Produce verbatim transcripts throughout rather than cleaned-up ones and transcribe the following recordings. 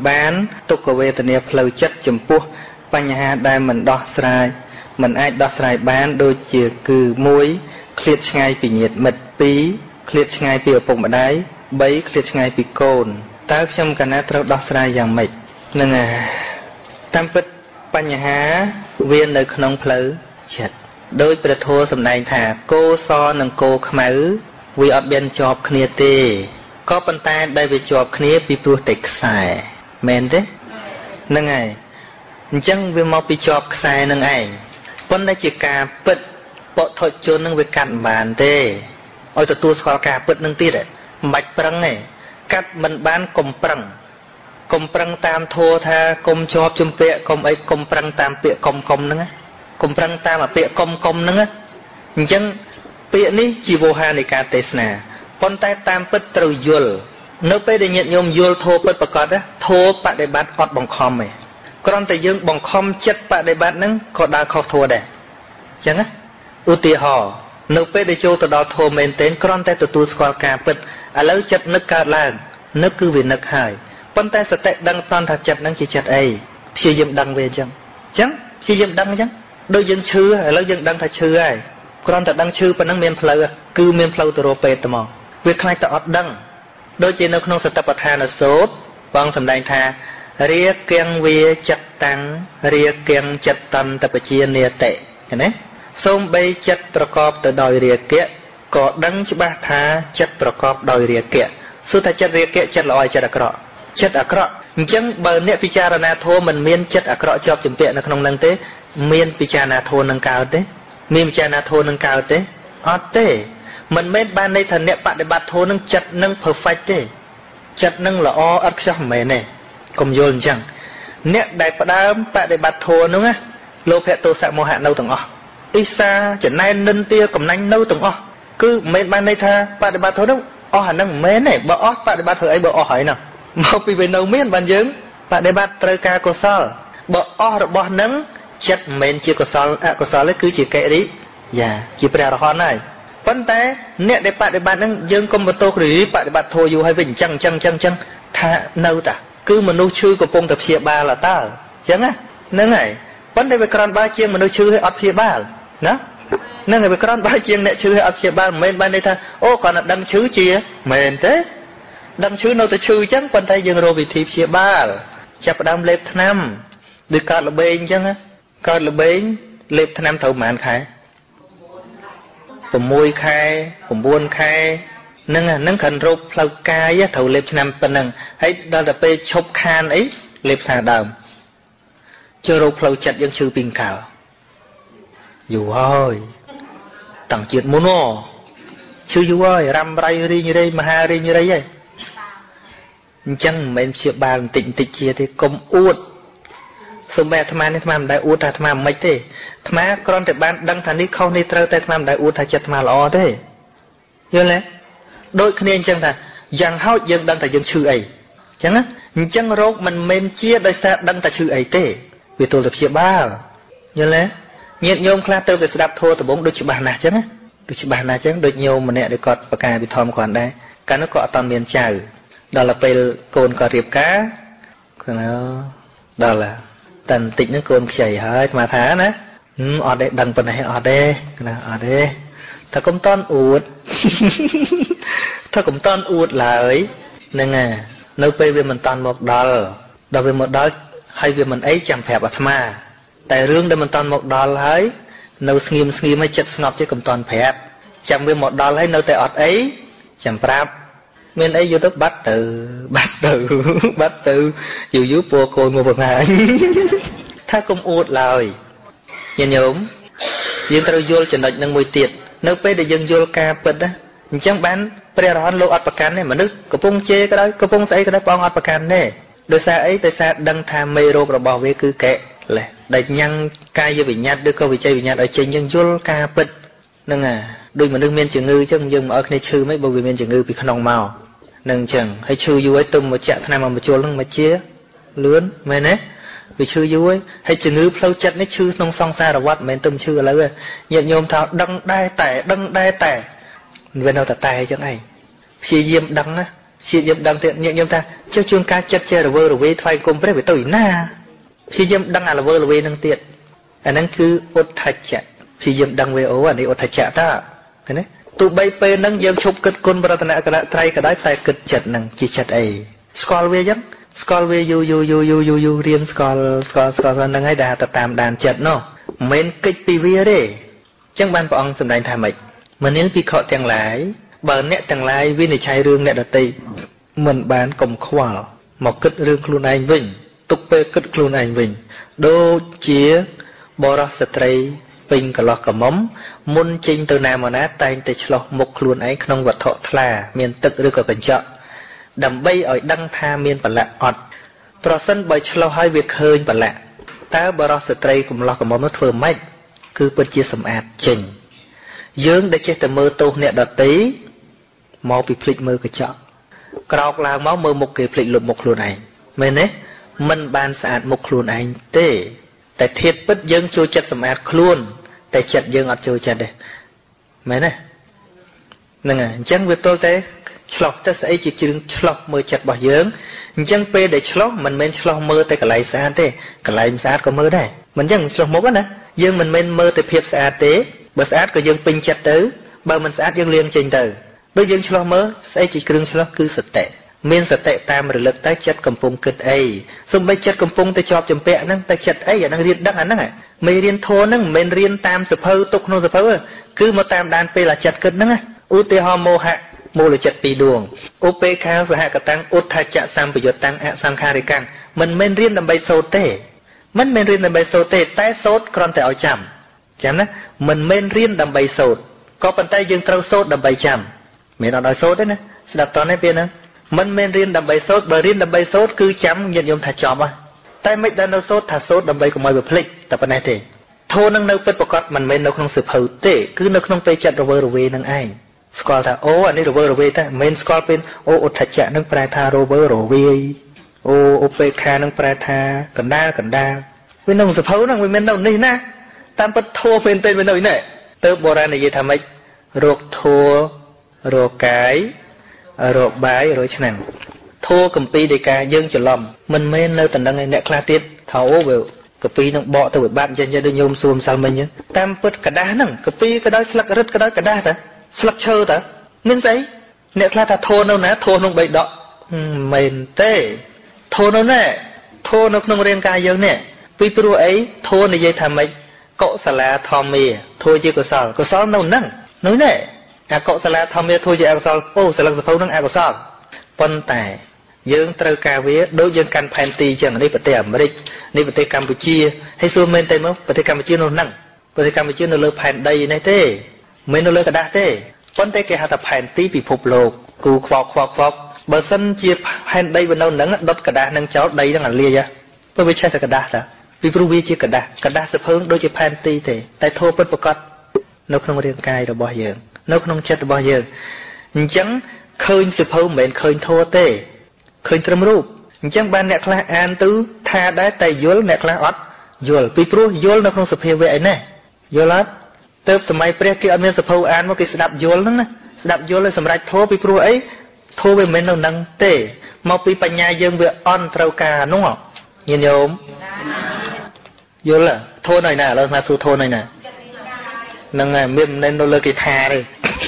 bán tục của về tình yêu lâu chất chấm pu bánh hà đai mình đo sài mình ai đo sài bán đôi chia cừ muối khliệt ngay bị nhiệt mật pí khliệt ngay bị bụng ở đáy bấy khliệt ngay bị cồn ta trong cả nát đo sài dạng mệt nâng à tam phật bánh hà viên nơi không phơi chật đôi bờ thô sầm này thả cô so nâng cô khmứ vì ở bên chọp khnia tê có bàn tay đây về chọp khnia bị pru tịch xài men đấy nâng này chẳng vì mau bị chọp xài nâng ảnh vấn đây chỉ cả bật bộ thôi chôn nâng về cạn bàn tê ôi tụi tôi khó cả bật nâng tiết đấy mạch prăng này cắt mình bán cùng prăng cùng prăng tam thô tha cùng chọp chum pẹ cùng ấy cùng prăng tam pẹ cùng cùng nâng á cùng prăng tam mà pẹ cùng cùng nâng á chẳng pẹ ní chỉ vô hà này cả tê sna con tay tam bật từ yul nếu bây giờ nhận nhôm yul thô bật bạc cọt á thô bạn để bắt hot bằng khom này con tay dương bằng khom chất bạn để bắt nâng có đa khó thua đấy chẳng á ưu tiên họ nếu bây giờ cho từ đó thô men tên con tay từ tu squat cả bật à lấy chất nước cả làng nước cứ vì nước hải con tay sẽ tệ đăng toàn thật chất nâng chỉ chất ấy khi dương đăng về chẳng chẳng khi dương đăng chẳng đôi dương chư hay lấy dương đăng thật chư ai con thật đăng chư và nâng miền phơi cứ miền phơi từ rô pê tầm mò việc khai ta ọt đăng đôi trên nó không sẽ tập thà là số vâng sầm đành thà ria kiêng vi chặt tăng ria kiêng chặt tâm tập chia nia tệ cái này xong bây chặtประกอบ từ đòi ria kia có đăng chứ ba thà chặtประกอบ đòi ria kia số ta chặt ria kia chặt lòi chặt ác rọ chặt ác rọ chẳng bờ nè pichara thô mình miên chặt ác rọ chọc chấm tiện là không năng tế miên pichara thô năng cao tế miên pichara thô năng cao tế ọt tế mình mấy ban đây thần nè bạn để bắt thô nâng chặt nâng perfect thế chặt nâng là o ắt chắc mày này cùng vô chẳng nè đại bắt đám bạn để bắt thô đúng á lô phệ tô sạ mô hạn nâu từng o isa chẳng nay nâng tia cầm nanh nâu từng o cứ mấy ban đây tha bạn để bắt thô đúng o hẳn nâng mấy này bỏ o bạn để bắt thô ấy bỏ o hỏi nào mau bị về nâu miên ban dướng bạn để bắt trời ca cô sao bỏ o rồi bỏ nâng chặt men chưa có sao à có sao lấy cứ chỉ kệ đi dạ chỉ phải là hòn này vấn đề nè để bạn để bạn đang dương công tô rồi bạn để bạn thôi dù hay bình chăng chăng chăng chăng tha nâu ta cứ mà nô chư của phong tập chia ba là ta chẳng á nâng này vấn đề về con ba chiên mà nô chư hay ấp chia ba đó nâng này về con ba chiên nè chư hay ấp chia ba men ban đây tha ô còn là đăng chư chia mền thế đăng chư nô tự chư chẳng vấn đề dương rồi bị thi chia ba chập đam lệp năm được cọt là bên chẳng á cọt là bên lệp năm thầu màn khaiผมมวยkhaiผมบุญkhaiนั่งนั่งขันรูปเรากายถาวเล็บนำเป็นนั่งให้เราจะไปชกคานấyเล็บสาดำเจอรูปเราจัดยังชื่อปิงขาวอยู่เฮ้ยต่างจิตมุนอชื่ออยู่เฮ้ยรำไรรีnhư đây mà haรีnhư đây vậy chẳng mấy chuyện bàn tịnh tịnh chia thì công uất số mẹ tham ăn tham ăn đại uất tham ăn mấy thế tham ăn con thì ban đăng thành đi không đi trâu tay tham ăn đại uất thay chặt mà lo thế như thế đôi khi nên chẳng là rằng hao dân đăng thành dân chữ ấy chẳng á chẳng rốt mình mềm chia đời xa đăng thành chữ ấy thế vì tôi lập chia ba như thế nhiệt nhôm khla tơ về đạp thua từ bốn đôi chữ bàn nào chẳng á đôi chữ bàn nào chẳng đôi nhiều mà nè để cọt và cài bị thòm còn đây cái nó cọ toàn miền chào đó là về cồn cọ riệp cá nó đó là tần tịnh nó cồn chảy hết mà thá nè ở đây đằng phần này ở đây là ở đây ta cũng toan uột ta cũng toan uột là ấy nên nè nơi bây giờ mình toàn một đòn đòi về một đó hay về mình ấy chẳng phép ở tham à tại riêng để mình toàn một đòn ấy nơi nghiêm nghiêm hay chất ngọc chứ cũng toàn phép chẳng về một đòn ấy nơi tại ọt ấy chẳng pháp mình ấy vô tức bắt từ bắt từ bắt từ dù dưới vô côi một phần hai ta cũng uột lời nhìn nhổm dương tao vô cho đợt nâng mùi tiệt nước bây để dân vô ca bật á chẳng bán bây giờ lô ọt bạc can này mà nước có pung chê cái đó có pung xây cái đó bong ọt bạc can này đôi xa ấy tại sao đăng tham mê rô rồi bảo vệ cứ kệ là đầy nhăn cai vô bị nhát đưa câu bị chơi bị nhát ở trên dân vô ca bật nâng à đôi mà nước miên chữ ngư chứ nhưng mà ở cái chư mấy bao vì miên chữ ngư bị khăn màu nâng chẳng hay chư vô ấy tung một chạ tham mà một chua lưng mà chia lướn mày nè vì chư vô ấy hay chữ ngư phâu chặt nó chư nông song xa rồi quát mày tung chư là rồi nhận nhôm thao đăng đai tẻ đăng đai tẻ bên đâu tẻ tẻ chẳng này khi diêm đăng á chia dâm đăng thiện nhẹ nhâm ta cho chuông ca chất che là vơ rồi về thoại cùng với về tôi na chia dâm đăng là vơ rồi về năng tiện anh năng cứ ốt thạch chạ chia dâm đăng về ố anh đi ốt thạch chạ ta thế đấy tụ bay pe năng dâm chụp cất côn bờ tận cái đại trai cái đại tay cất chật năng chi chật ấy scroll về chứ scroll về you you you you you you riêng scroll scroll scroll năng hay đà tập tam đàn chật nó men kịch tivi đấy chẳng ban bọn ông sầm đại tham mịch mà nếu bị họ tiếng lái bờ nẹt tiếng lái vì này chạy rương nẹt đặt tì mình bán cầm khoa một cất rương luôn anh vinh tục pe cất luôn anh vinh đô chia bò ra sợi pin cả lọ cả mắm môn chinh từ nam mà nát tay từ lọ một luôn ấy không vật thọ thà miền tực rương cả cảnh chợ đầm bay ở đăng tha miền bản lạ ọt pro sân bởi lọ hai việc hơi bản lạ ta bò ra sợi cùng lọ cả mắm nó thơm mạch cứ bên chia sầm ạt chỉnh dương để chơi từ mơ tô nẹt đặt tí mau bị phịch mơ cái chợ cào là máu mơ một cái phịch lụt một luôn này mình đấy mình bàn sạch một luôn anh tê tại thiệt bất dương chui chặt sầm ạt luôn tại chặt dương ọt chui chặt đây mấy này nè à chẳng việc tôi thế chọc ta sẽ chỉ chừng chọc mơ chặt bỏ dương chẳng pe để chọc mình men chọc mơ tại cái lại sạch thế cái lại sạch có mơ đây mình chẳng chọc mốt á nè dương mình men mơ tại phiệp sạch thế bớt sạch có dương pin chặt tới bao mình sạch dương liền trình từ đôi dương chọc mơ sẽ chỉ kêu chọc cứ sạch tệ miền sạch tệ tam rồi lực tái chất cầm pung kịch ấy xong bây chất cầm pung tới chọc chấm pẹ nâng tái chất ấy ở đang riêng đắc anh nâng à mấy riêng thô nâng mình riêng tam sập hơ tục nô sập hơ cứ một tam đàn pe là chặt kịch nâng à u tê ho mô hạ mô là chặt pi đường u pe khá sẽ hạ cả tăng u thay chạ sam bây giờ tăng hạ sang kha càng mình men riêng làm bay sâu tê mình men riêng làm bay sâu tê tái sốt còn tại ở chậm chậm đó mình men riêng làm bay sốt có bàn tay dương trâu sốt làm bay chậm mẹ nó nói sốt đấy nè đặt toàn này bên nè mình men riêng đầm bay sốt bờ riêng đầm bay sốt cứ chấm nhận dùng thà chòm à tay mấy đàn đâu sốt thà sốt đầm bay của mọi người phịch tập bên này thì thô nâng nâu phết bọc cọt mình men nâu không sụp hậu tệ cứ nâu không tê chặt rover rover nâng ai scroll thà ô anh ấy rover rover ta men scroll bên ô ô thà chặt nâng prai thà rover rover ô ô pk nâng prai thà cần đa cần đa bên nông sụp hậu nâng men nâu này na tam bất thô bên tên bên nâu này tớ bò ra này gì thà mấy ruột thô ruột cái rồi bái rồi chẳng thô cầm pi để cả dương trở lòng mình men nơi tận đang nẹt kla tiết thấu về cầm pi nó bỏ từ bạn chân cho đôi nhôm xuồng sao mình nhá tam put cả đá nằng cầm pi cái đó slắc rất cái đó cả đá ta slắc chơi ta nên giấy nẹt kla ta thô đâu nè thô nó bị đọ mền tê thô nó nè thô nó không riêng ca dương nè pi pro ấy thô này dây tham mấy cậu xà la thom mì thôi chứ có sao có sao đâu nằng nói nè à cậu sẽ là tham gia thôi chứ sao ô sẽ là phâu năng à sao phân tài dương trâu cà vía đối dương căn phèn tì chẳng đi bờ tây Mỹ đi bờ tây Campuchia hay xưa men tây mốc bờ tây Campuchia nó nặng bờ tây Campuchia nó lơ phèn đầy này thế men nó lơ cả đá thế phân tây cái hạt tập phèn tì bị phục lồ cù khoọc khoọc khoọc bờ sân chia phèn đầy bên đâu nắng đốt cả đá nâng cháu đầy đang là lia ra bờ bên trái là cả đá đó vì pruvi chia cả đá cả đá sập hướng đôi chia phèn tì thế tại thô bên bờ cọt nó không riêng cài rồi bao giờ nó không chết bao giờ chẳng khơi sụp hâu mền khơi thô tê khơi trầm rúp chẳng ban nẹt la an tứ tha đá tay dối nẹt la ót dối pi pro dối nó không sụp heo vậy nè dối lát tớp sớm mai pre kia anh sụp hâu an một cái đạp dối lắm nè đạp dối lên sớm rạch thô pi pro ấy thô về mền nó nâng tê mau pi banya nhà dương về on trâu cà đúng không nhìn nhôm dối là thô này nè là su thô này nè nâng à miệng nên nó lơ cái thà đi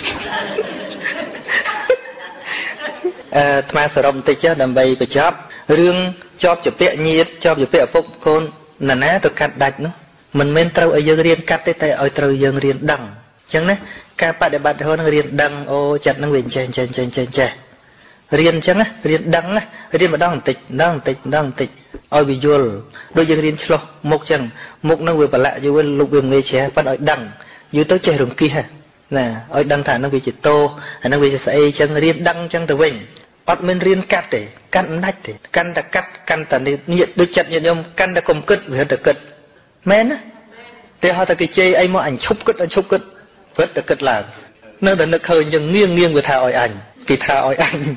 mà sở động tịch đầm bay bị chóp riêng chóp chụp tệ nhiệt chóp chụp tệ phúc côn nè ná tôi cắt đạch nó mình men trâu ở dương riêng cắt tới tay ở trâu dương riêng đằng chẳng đấy các bạn để bạn hơn riêng đằng ô chặt nó quyền chen chen chen chen chen riêng chẳng á riêng đằng á riêng mà đằng tịch đằng tịch đằng tịch ôi bị vô đôi dương riêng slo một chẳng một nó vừa bả lại vô lục viêm nghe ché bắt ở đằng dưới tới chơi rồng kia nè ở đăng thả nó bị chỉ tô nó bị sẽ chân riêng đăng chân từ mình bắt mình riêng cắt để cắt nách để căn đã cắt căn ta nhiệt được chặt nhiệt nhôm căn đã cùng cất về được cất men á để họ ta cái chơi ai mà ảnh chúc cất ảnh chúc cất vớt được cất là nó đã được hơi nhưng nghiêng nghiêng về thả ỏi ảnh kỳ thả ỏi ảnh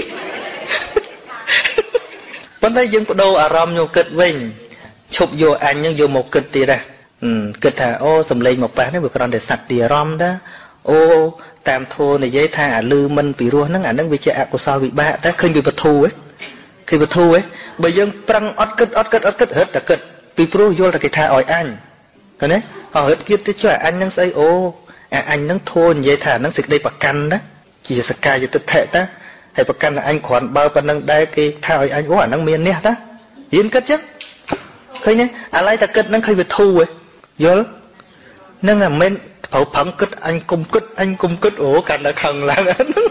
vấn đề dân có đâu à rom nhô cất mình chụp vô ảnh nhưng vô một cất thì ra cất thả ô sầm lên một bán nó vừa còn để sạch tìa rom đó ô tam thô này dễ tha à lư mình bị ruột nắng à nắng bị chạy của sao bị bạ ta khơi bị bật thu ấy khi bật thu ấy bây giờ prăng ót cất ót cất ót cất hết là cất bị pro vô là cái tha ỏi anh cái đấy họ hết kia tới cho anh nắng say ô à anh nắng thôn dễ thả nắng xịt đây bạc căn đó chỉ là sky cho tự thể ta hay bạc căn là anh khoản bao phần nắng đây cái tha ỏi anh ô à nắng miền nè ta yên cất chứ khơi nhé à lấy ta cất nắng khơi bị thu ấy vô nâng là men phẫu phẩm kích anh cung kích anh cung kích ủa cả đã thần là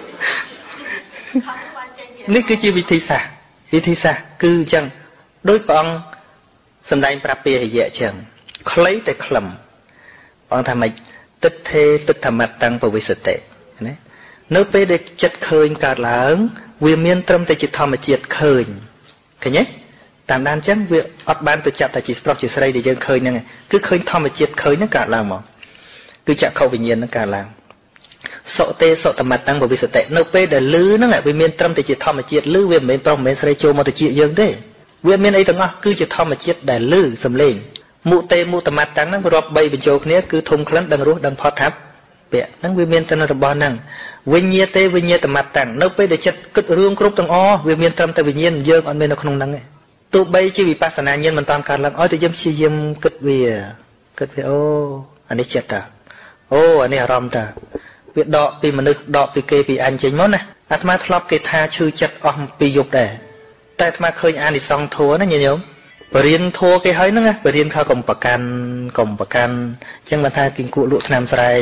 ní cứ chi vị thi xả vị thi xả cứ chẳng đối bọn sân đánh prapia hay dễ chẳng lấy tay khẩm bọn thà mày tích thê tích thà mặt tăng vào vị sự tệ nếu bé để chất khơi cả lớn vì miên tâm tay chỉ thò mà triệt khơi cái nhé tạm đan chẳng việc ọt ban tự chặt tại chỉ sport chỉ xây để dân khơi nè cứ khơi thò mà triệt khơi nó cả làm mà cứ chặt khâu bình nhiên nó cả làm sọ tê sọ tầm mặt tăng vào vị sự tệ nếu bé để lư nó lại vì miên tâm thì chỉ thò mà triệt lư vì miên tâm miên xây châu mà thì triệt dân đấy vì miên ấy tầng ngõ cứ chỉ thò mà triệt để lư sầm lên mụ tê mụ tầm mặt tăng nó rọp bay bên châu kia cứ thùng khăn đằng ruột đằng phật tháp bẹ nó vì miên tâm nó bò năng vinh nhiên tê vinh nhiên tầm mặt tăng nếu bé để chặt cất rương cướp tầng o vì miên tâm tại vinh nhiên dân ở bên nó không năng ấy tụ bay chỉ vì pasana nhân mình toàn cả lần ôi tự dâm chi dâm cất vì cất vì ô anh ấy chết à ô anh ấy rom ta việc đọ vì mình được đọ vì kê vì anh chính món này anh mà thọp cái tha chư chất om vì dục để tại mà khơi anh đi xong thua nó nhiều nhóm riêng thua cái hơi nó nghe riêng khao cùng bạc can cùng bạc can chẳng mà tha kinh cụ lụa nam sài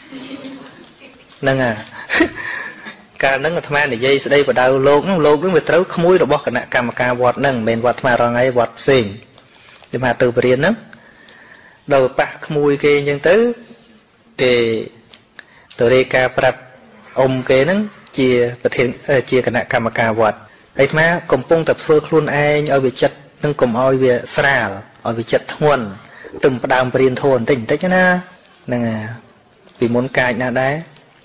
nâng à cả nâng tham ăn để dây đây vào đầu lốp lốp đứng về trấu không mũi rồi bỏ cả nạ cam cam vọt nâng men vọt mà rong ấy vọt xình để mà từ riêng nó đầu bạc mũi kia nhưng tới thì từ đây ca bạc ông kia nó chia và thiện chia cả nạ cam cam vọt ấy mà cùng pung tập phơi luôn ai ở vị chất nâng cùng oi về sral ở vị chất thuần từng đàm riêng thôn tỉnh tích na nâng à vì muốn cài nào đấy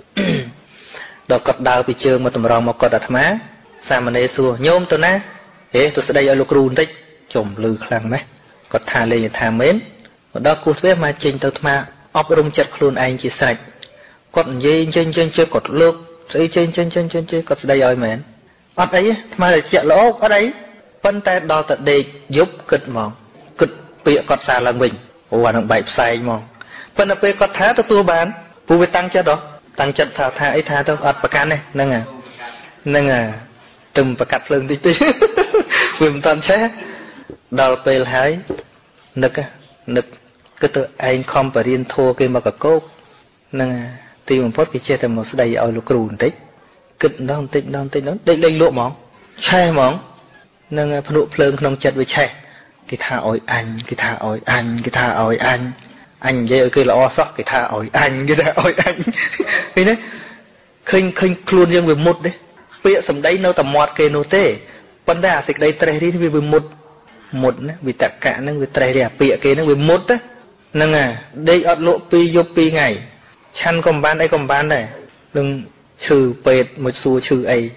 đọc cọt đào bị chơi mà tầm rong một cọt đặt má sao mà nê xua nhôm tôi ná thế tôi sẽ đây ở lục rùn tích chồng lư khăn mấy cọt thà lên thà mến đó cút với mà trình tôi mà ốp rung chặt luôn anh chỉ sạch cọt dây trên trên chơi cọt lược dây trên trên trên trên chơi cọt đây ơi mến ốp đấy mà là chạy lỗ ở đấy phân tay đo tận đây giúp cực mỏng cực bịa cọt xà là mình ủa nó bảy sai mỏng phân là bịa cọt thá tôi tua bán phụ về tăng cho đó tăng chất thả thả ấy thả đâu ọt bạc can này nâng à nâng à từng bạc cắt lưng tí tí quyền toàn thế đào về hái nực á nực cái tự anh không phải riêng thua cái mà cả cố nâng à thì mình phốt cái che thành một đầy ở lục rùn tích kịch đó không tích đó không tích đó định định lụa mỏng che mỏng nâng à nụ phơn không chật với che cái thả ỏi anh cái thả ỏi anh cái thả ỏi anh anh vậy kia là o sót cái tha ỏi anh cái tha ỏi anh cái đấy khinh khinh luôn riêng về một đấy bịa sầm đấy nó tầm mọt kê nô tê vấn đề dịch đây trai đi vì một một vì tất cả nó vì trai đẹp bịa kê nó vì một đấy nâng à đây ọt lộ pi vô pi ngày chăn còn bán đây còn bán này đừng trừ pệt một số trừ ấy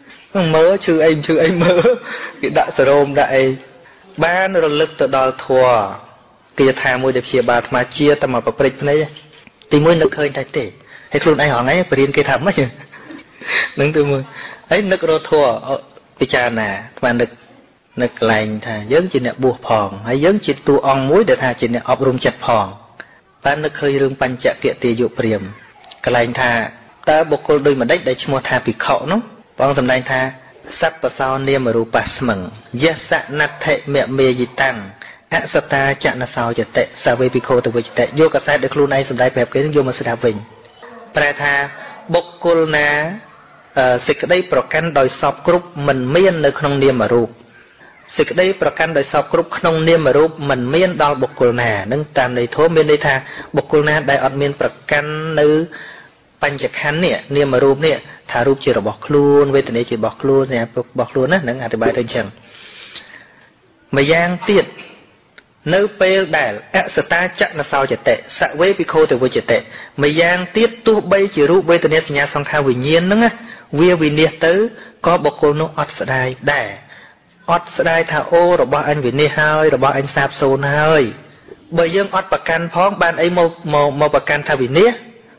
mớ trừ anh trừ anh mớ cái đại sờ rôm đại bán rồi lực tự đo thua kia thà môi đẹp chia bạc mà chia tầm mà bật này thì môi nước hơi thay tệ hay luôn ai hỏi ngay riêng kia thầm mất chưa nâng từ môi ấy nước rô thua cái cha nè mà nước nước lành thà dấn chỉ nè buộc phòn hay dấn chỉ tu on muối để thà chỉ nè ốp rung chặt phòn ta nước hơi rung pan chạ kia tì dụ priềm cái lành thà ta bộc cô đôi mà đếch để mua thà bị khẩu nó bằng dầm lành thà sắp và sau niêm mà rupa smừng yes sa nát thệ mẹ mê gì tăng ạ sát ta chạm là saoจะเตะ sao về bị khô từ vềเตะ vô cả sai được luôn này sầm đại bẹp cái vô mà sẽ đạp bình ប្រែថាបុគ្គលណាសេចក្តីប្រកាន់ដោយសពគ្រប់មិនមាននៅក្នុងនាមរូបសេចក្តីប្រកាន់ដោយសពគ្រប់ក្នុងនាមរូបមិនមានដល់បុគ្គលណានឹងតាមន័យធម៌មានន័យថាបុគ្គលណាដែលអត់មានប្រកាន់នៅបញ្ចខណ្ឌនេះនាមរូបនេះថារូបជារបស់ខ្លួនវេទនាជារបស់ខ្លួនសម្រាប់របស់ខ្លួនណានឹងអធិប្បាយទៅអញ្ចឹងម្យ៉ាងទៀតនៅពេលដែលអសតាចនសោចតិសវេភិក្ខុទៅវិជ្ជតិម្យ៉ាងទៀតទោះបីជារូបវេទនាសញ្ញាសង្ខារវិញ្ញាណហ្នឹងវាវិនិច្ឆ័យទៅក៏បុគ្គលនោះអត់ស្ដាយដែរអត់ស្ដាយថាអូរបស់អញវិនិច្ឆ័យហើយរបស់អញសាបសូន្យហើយបើយើងអត់ប្រកាន់ផងបានអីមកមកមកប្រកាន់ថាវិនិច្ឆ័យ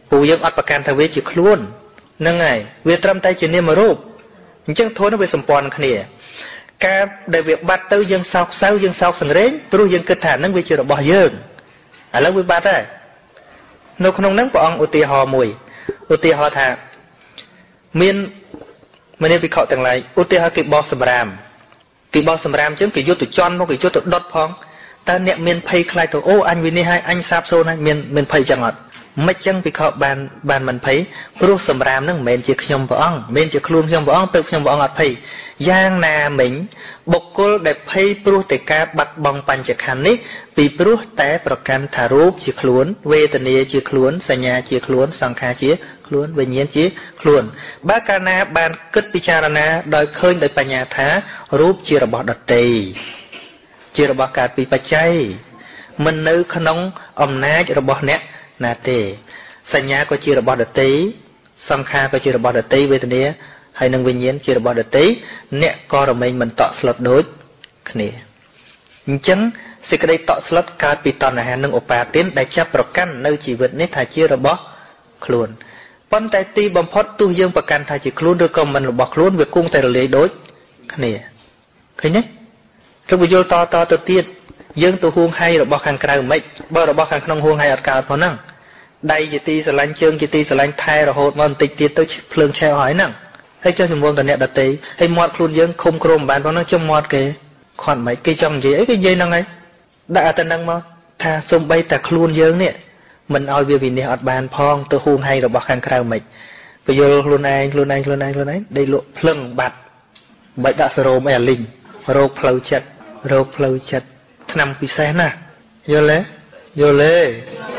pù dương ọt bạc can thay về chỉ luôn nâng ngày về trâm tay chỉ niệm mà rụp chẳng thôi nó về sầm pòn khné ca đại việc bắt tới dương sau sau dương sau sừng rến tôi dương kết thả nâng về chưa bỏ dương à lâu với bắt đấy nó không nâng bọn ông ưu hò mùi ưu hò thà miên mình nên bị khọ từng lại ưu hò kịp bò sầm ram kịp bò sầm ram chứ kịp vô tụi chon nó kịp vô tụi đốt phong ta niệm miên pay khai tụi ô anh vì này hai anh sáp xô này miên miên pay chẳng ngọt mấy chân bị khọ bàn bàn mình thấy pro sầm ram nâng miên chỉ nhom bọn ông miên chỉ luôn nhom bọn ông tự nhom bọn ông ngọt pay giang nà mình bộc cô đẹp pay pro tệ ca bắt bong pan chỉ khăn ní vì pro téประกันthả rúp chỉ luôn về tận này chỉ luôn sanh nhà chỉ luôn sang kha chỉ luôn về nhiên chỉ luôn bác ca na bàn kết picharana đòi khơi đòiปัญญา thá rúp chỉ là bỏ đợt tì chỉ là bỏ cả pi bạch chay mình nữ khăn ông ông ná chỉ là bỏ nét nà tì sanh nhà có chỉ là bỏ đợt tì sang kha có chỉ là bỏ đợt tì về tận này hay năng viên nhiên chỉ là bỏ đợt tì nè co rồi mình mình tọt slot đối khné chấn sự cái đây tọt slot cả pi tòn là năng ốp ba tiến đại chấpประกันnơi chỉ vật nét thà chỉ là bỏ luônប៉ុន្តែទីបំផុតទោះយើងប្រកាន់ថាជាខ្លួនឬក៏មិនរបស់ខ្លួនវាគង់តែរលាយដូចគ្នាឃើញទេគឺវាយល់តតទៅទៀតយើងទៅហួងហៃរបស់ខាងក្រៅមិនបើរបស់ខាងក្នុងហួងហៃអត់កើតផងហ្នឹងដៃជាទីស្រឡាញ់ជើងជាទីស្រឡាញ់ថែរហូតមកបន្តិចទៀតទៅភ្លើងឆេះហើយហ្នឹងហើយចុះជំនុំតអ្នកដតីហើយមាត់ខ្លួនយើងឃុំក្រមបានផងហ្នឹងចំមាត់គេខន់មិនគេចង់និយាយអីគេនិយាយហ្នឹងហើយដាក់តែហ្នឹងមកថាសំបីតែខ្លួនយើងនេះmình ao về vì này ở bàn phong từ hôn hay rồi bọc hàng khao mịch bây giờ luôn anh luôn anh luôn anh luôn anh đây lộ phừng bạt bệnh đã sờ mẹ linh rô phơi chật rô phơi chật năm pi xe nè vô lẽ vô lẽ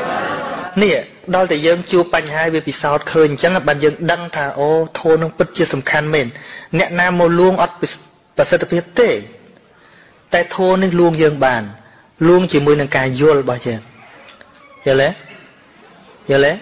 nè đôi thì dân chưa bành hai về vì sao khơi chẳng là bạn dân đăng thả ô thô nó bất chưa sầm khăn mình nè nam mô luôn ọt và sẽ tập tệ tại thô nên luôn dân bàn luôn chỉ mới nâng cài vô bao giờ vô lẽ giờ lẽ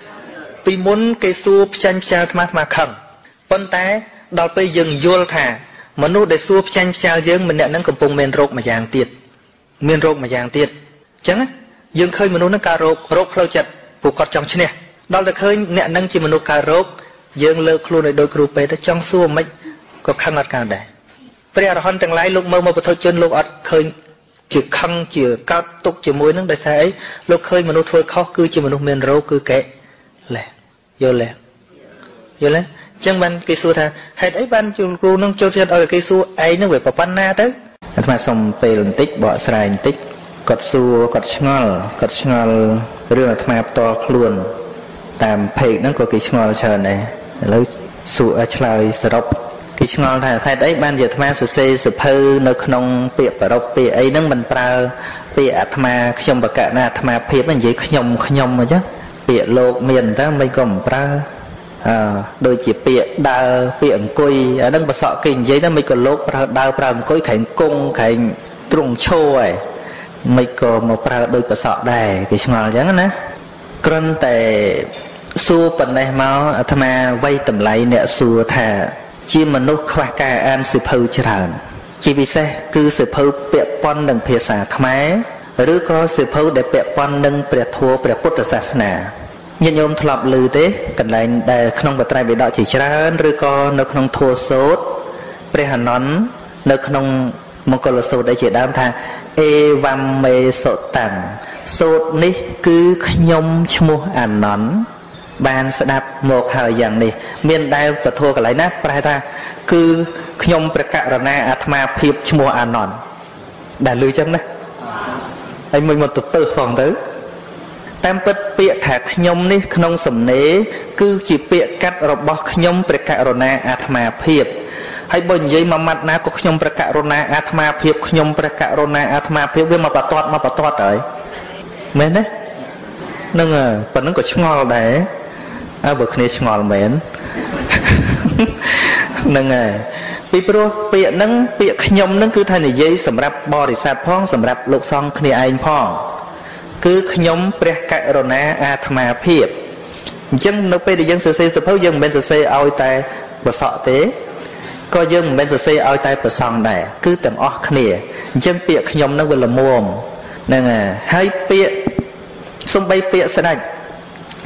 vì muốn cái xua tranh trao mà mà khẩnប៉ុន្តែដល់ពេលយើងយល់ថាមនុស្សដែលសួរផ្ចាញ់ផ្ចាលយើងម្នាក់ហ្នឹងកំពុងមានរោគមួយយ៉ាងទៀតមានរោគមួយយ៉ាងទៀតអញ្ចឹងយើងឃើញមនុស្សហ្នឹងកើតរោគរោគផ្លូវចិត្តពួកគាត់ចង់ឈ្នះដល់តែឃើញអ្នកហ្នឹងជាមនុស្សកើតរោគយើងលើកខ្លួនឲ្យដូចគ្រូពេទ្យទៅចង់សួរមិនក៏ខឹងអត់កើតដែរព្រះអរហន្តទាំងឡាយលោកមើលមកពុទ្ធជនលោកអត់ឃើញជាខឹងជាកើតទុកជាមួយនឹងដោយសារអីលោកឃើញមនុស្សធ្វើខុសគឺជាមនុស្សមានរោគគឺកែឡែយល់ឡែយល់ឡែចឹងបានគេសួរថាហេតុអីបានជួលគ្រូនឹងចូលចិត្តឲ្យគេសួរឯងនឹងវាប្រប៉ុណ្ណាទៅអាត្មាសុំពេលបន្តិចបកស្រាយបន្តិចគាត់សួរគាត់ឆ្ងល់គាត់ឆ្ងល់រឿងអាត្មាផ្ទាល់ខ្លួនតាមเพจហ្នឹងក៏គេឆ្ងល់ច្រើនដែរឥឡូវសួរឆ្លើយសរុបគេឆ្ងល់ថាហេតុអីបានជាអាត្មាសរសេរសភៅនៅក្នុងពាក្យប្ររពពាក្យអីហ្នឹងមិនប្រើពាក្យអាត្មាខ្ញុំបកណាអាត្មាភាពនិយាយខ្ញុំខ្ញុំអញ្ចឹងពាក្យលោកមានតើមិនក៏មិនប្រើអឺដូចជាពាក្យដើរពាក្យអង្គុយអាហ្នឹងបសក់គេនិយាយទៅមិនក៏លោកប្រើដើរប្រើអង្គុយក្រែងគង់ក្រែងទ្រង់ឈរឯងមិនក៏មកប្រើដូចបសក់ដែរគេឆ្ងល់អញ្ចឹងណាគ្រាន់តែសួរប៉ុណ្ណេះមកអាត្មាវ័យតម្លៃអ្នកសួរថាជាមនុស្សខ្វះការអានសៀវភៅច្រើនជាពិសេសគឺសៀវភៅពាក់ព័ន្ធនឹងភាសាខ្មែរឬក៏សៀវភៅដែលពាក់ព័ន្ធនឹងព្រះធម៌ព្រះពុទ្ធសាសនាញាតិញោមធ្លាប់ឮទេកន្លែងដែលក្នុងបត្រៃបិដកជាច្រើនឬក៏នៅក្នុងធម៌សូត្រព្រះអនន្តនៅក្នុងមង្គលសូត្រដែលជាដើមថាអេវ៉ាំមេសុតាំងសូត្រនេះគឺខ្ញុំឈ្មោះអនន្តបានស្ដាប់មកហើយយ៉ាងនេះមានដែលពធកន្លែងណាប្រែថាគឺខ្ញុំព្រះករុណាអាត្មាភាពឈ្មោះអានន្តដែលឮចឹងណាហើយមួយមកទៅពើផងទៅតាមពិតពាក្យថាខ្ញុំនេះក្នុងសំណេរគឺជាពាក្យកាត់របស់ខ្ញុំព្រះករុណាអាត្មាភាពហើយបើនិយាយមួយម៉ាត់ណាក៏ខ្ញុំព្រះករុណាអាត្មាភាពខ្ញុំព្រះករុណាអាត្មាភាពវាមកបតតមកបតតហើយមែនទេនឹងប៉ុណ្្នឹងក៏ឆ្ងល់ដែរអើបើគ្នាឆ្ងល់មែនហ្នឹងហើយពីព្រោះពាក្យហ្នឹងពាក្យខ្ញុំហ្នឹងគឺថានិយាយសម្រាប់បរិស័ទផងសម្រាប់លោកសង្ឃគ្នាឯងផងគឺខ្ញុំព្រះករុណាអាត្មាភាពអញ្ចឹងនៅពេលដែលយើងសរសេរសភៅយើងមិនមែនសរសេរឲ្យតែបសក់ទេក៏យើងមិនមែនសរសេរឲ្យតែប្រសង់ដែរគឺទាំងអស់គ្នាអញ្ចឹងពាក្យខ្ញុំហ្នឹងវាល្មមហ្នឹងហើយហើយពាក្យសំបីពាក្យស្ដេច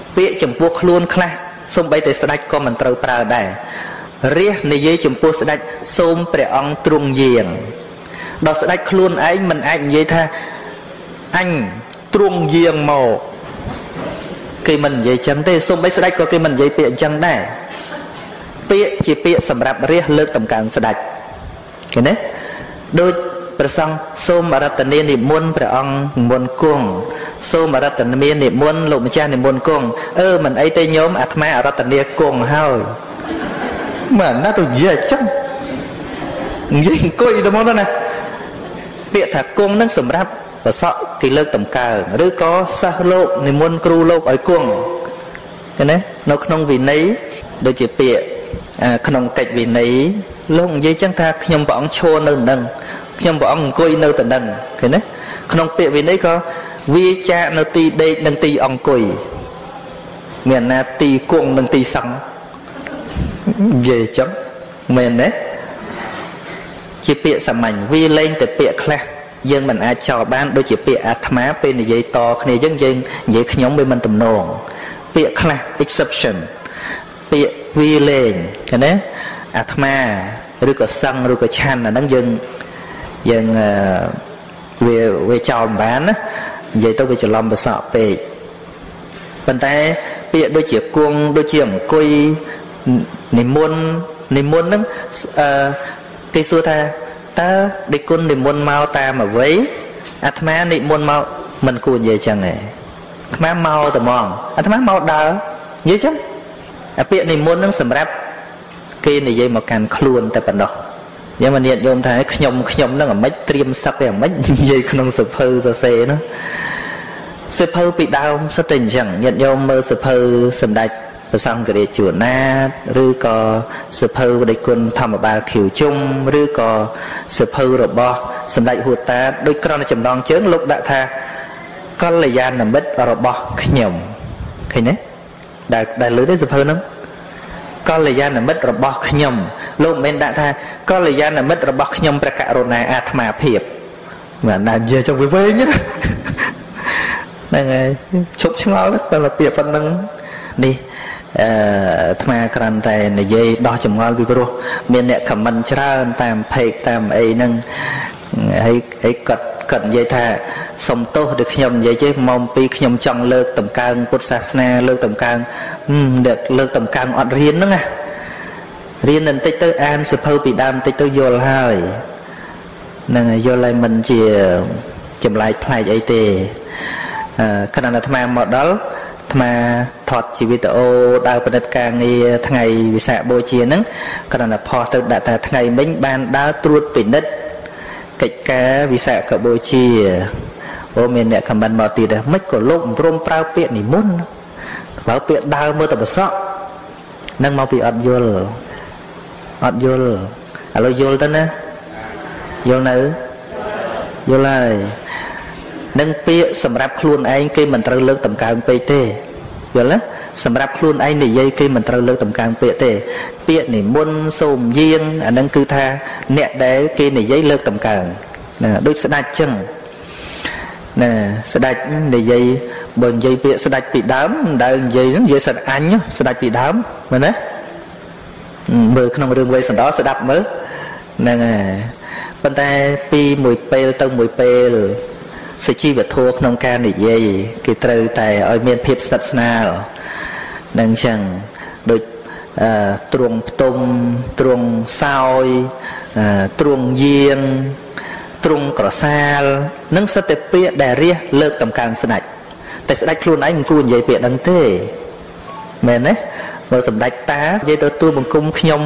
ពាក្យចំពោះខ្លួនខ្លះសូម្បីតែស្ដេចក៏មិនត្រូវប្រើដែររាជនិយាយចំពោះស្ដេចសូមព្រះអង្គទ្រង់យាងដល់ស្ដេចខ្លួនឯងមិនអាចនិយាយថាអញទ្រង់យាងមកគេមិននិយាយចឹងទេសូម្បីស្ដេចក៏គេមិននិយាយពាក្យអញ្ចឹងដែរពាក្យជាពាក្យសម្រាប់រាជលើកតម្កើងស្ដេចឃើញទេដូចព្រះសង្ឃសូមអរតនានិមន្តព្រះអង្គនិមន្តគង់សូមអរតនានិមន្តលោកម្ចាស់និមន្តគង់អឺមិនអីទេញោមអាត្មាអរតនាគង់ហើយមិនណាទៅនិយាយអញ្ចឹងនិយាយអង្គុយទៅមកណាពាក្យថាគង់នឹងសម្រាប់ប្រសក់គេលើកតម្កើងឬក៏សិស្សលោកនិមន្តគ្រូលោកឲ្យគង់ឃើញទេនៅក្នុងវិន័យដូចជាពាក្យក្នុងកិច្ចវិន័យលោកនិយាយចឹងថាខ្ញុំព្រះអង្គឈរនៅនឹងខ្ញុំព្រះអង្គអង្គុយនៅទៅនឹងឃើញទេក្នុងពាក្យវិន័យក៏វាចាកនៅទីដេកនិងទីអង្គុយមានណាទីគង់និងទីសង់និយាយចឹងមែនទេជាពាក្យសាមញ្ញវាលែងតែពាក្យខ្លះយើងមិនអាចចោលបានដូចជាពាក្យអាត្មាពេលនិយាយតគ្នាយើងយើងនិយាយខ្ញុំវាមិនទំនងពាក្យខ្លះ exception ពាក្យវាលែងឃើញទេអាត្មាឬក៏សង្ឃឬក៏ឆាន់អាហ្នឹងយើងយើងវាវាចោលមិនបានណានិយាយទៅវាច្រឡំប្រសក់ពេកប៉ុន្តែពាក្យដូចជាគង់ដូចជាអង្គុយនិមន្តនិមន្តហ្នឹងអឺគេសួរថាតើដេគុណនិមន្តមកតាមអ្វីអាត្មានិមន្តមកមិនគួរនិយាយចឹងទេអាត្មាមកតែហ្មងអាត្មាមកដើរនិយាយចឹងអាពាក្យនិមន្តហ្នឹងសម្រាប់គេនិយាយមកកាន់ខ្លួនតែប៉ុណ្ណោះយ៉ាងមកញាតិញោមថាខ្ញុំខ្ញុំហ្នឹងអាម៉េចត្រៀមសឹកឯអាម៉េចនិយាយក្នុងសភៅសរសេរនោះសភៅពីដើមសិតតែអញ្ចឹងញាតិញោមមើលសភៅសម្ដេចព្រះសង្ឃរាជជួនណាតឬក៏សភៅដេគុណធម្មបាលខៀវជុំឬក៏សភៅរបស់សម្ដេចហួតតាដូចក្រណចំណងជើងលោកដាក់ថាកល្យាណមិត្តរបស់ខ្ញុំឃើញទេដែលដែលលើទេសភៅហ្នឹងកល្យាណមិត្តរបស់ខ្ញុំលោកមិនមែនដាក់ថាកល្យាណមិត្តរបស់ខ្ញុំព្រះករុណាអាត្មាភាពមិនណានិយាយចុះវិញវិញហ្នឹងហើយឈប់ឆ្ងល់តែពាក្យប៉ុណ្្នឹងនេះអឺអាត្មាគ្រាន់តែនិយាយដោះចម្ងល់ពីព្រោះមានអ្នកខមមិនច្រើនតាមเพจតាមអីហ្នឹងហើយហើយគាត់គាត់និយាយថាសុំទោសដែលខ្ញុំនិយាយចេះមកពីខ្ញុំចង់លើកតម្កើងពុទ្ធសាសនាលើកតម្កើងលើកតម្កើងអត់រៀនហ្នឹងណារៀនបន្តិចទៅអានសភៅពីដើមបន្តិចទៅយល់ហើយហ្នឹងហើយយល់ហើយមិនជាចម្លែកប្លែកអីទេអឺខណៈអាត្មាមកដល់អាត្មាថតជាវីដេអូដើរពិនិត្យការងារថ្ងៃវិសាខបូជាហ្នឹងគ្រាន់តែផុសទៅដាក់ថាថ្ងៃមិញបានដើរត្រួតពិនិត្យកិច្ចការវិសាខបូជាអូមានអ្នកខមមិនមកទៀតដែរមិនក៏លោកព្រមប្រើពាក្យនិមន្តប្រើពាក្យដើរមើលទៅប្រសក់នឹងមកពីអត់យល់អត់យល់ឥឡូវយល់ទៅណាយល់នៅយល់ហើយនឹងពាក្យសម្រាប់ខ្លួនឯងគេមិនត្រូវលើកតម្កើងពេកទេយល់ទេសម្រាប់ខ្លួនឯងនិយាយគេមិនត្រូវលើកតម្កើងពាក្យទេពាក្យនិមន្តសូមយាងអានឹងគឺថាអ្នកដែលគេនិយាយលើកតម្កើងណាដូចស្ដេចចឹងណាស្ដេចនិយាយបើនិយាយពាក្យស្ដេចពីដើមមិនដែលនិយាយហ្នឹងនិយាយសិតអញស្ដេចពីដើមមែនទេមើលក្នុងរឿងវេសន្តរស្ដាប់មើលហ្នឹងហើយប៉ុន្តែពីមួយពេលទៅមួយពេលសជីវធម៌ក្នុងការនិយាយគេត្រូវតែឲ្យមានភាពស្និទ្ធស្នាលនឹងចឹងដូចទ្រង់ផ្ទុំទ្រង់សោយទ្រង់យាងទ្រង់ក្រសាលនឹងសិតតែពាក្យដែលរាជលើកតម្កើងស្ដេចតែស្ដេចខ្លួនឯងមិនគួរនិយាយពាក្យហ្នឹងទេមែនទេបើសម្ដេចតានិយាយទៅទូលបង្គំខ្ញុំ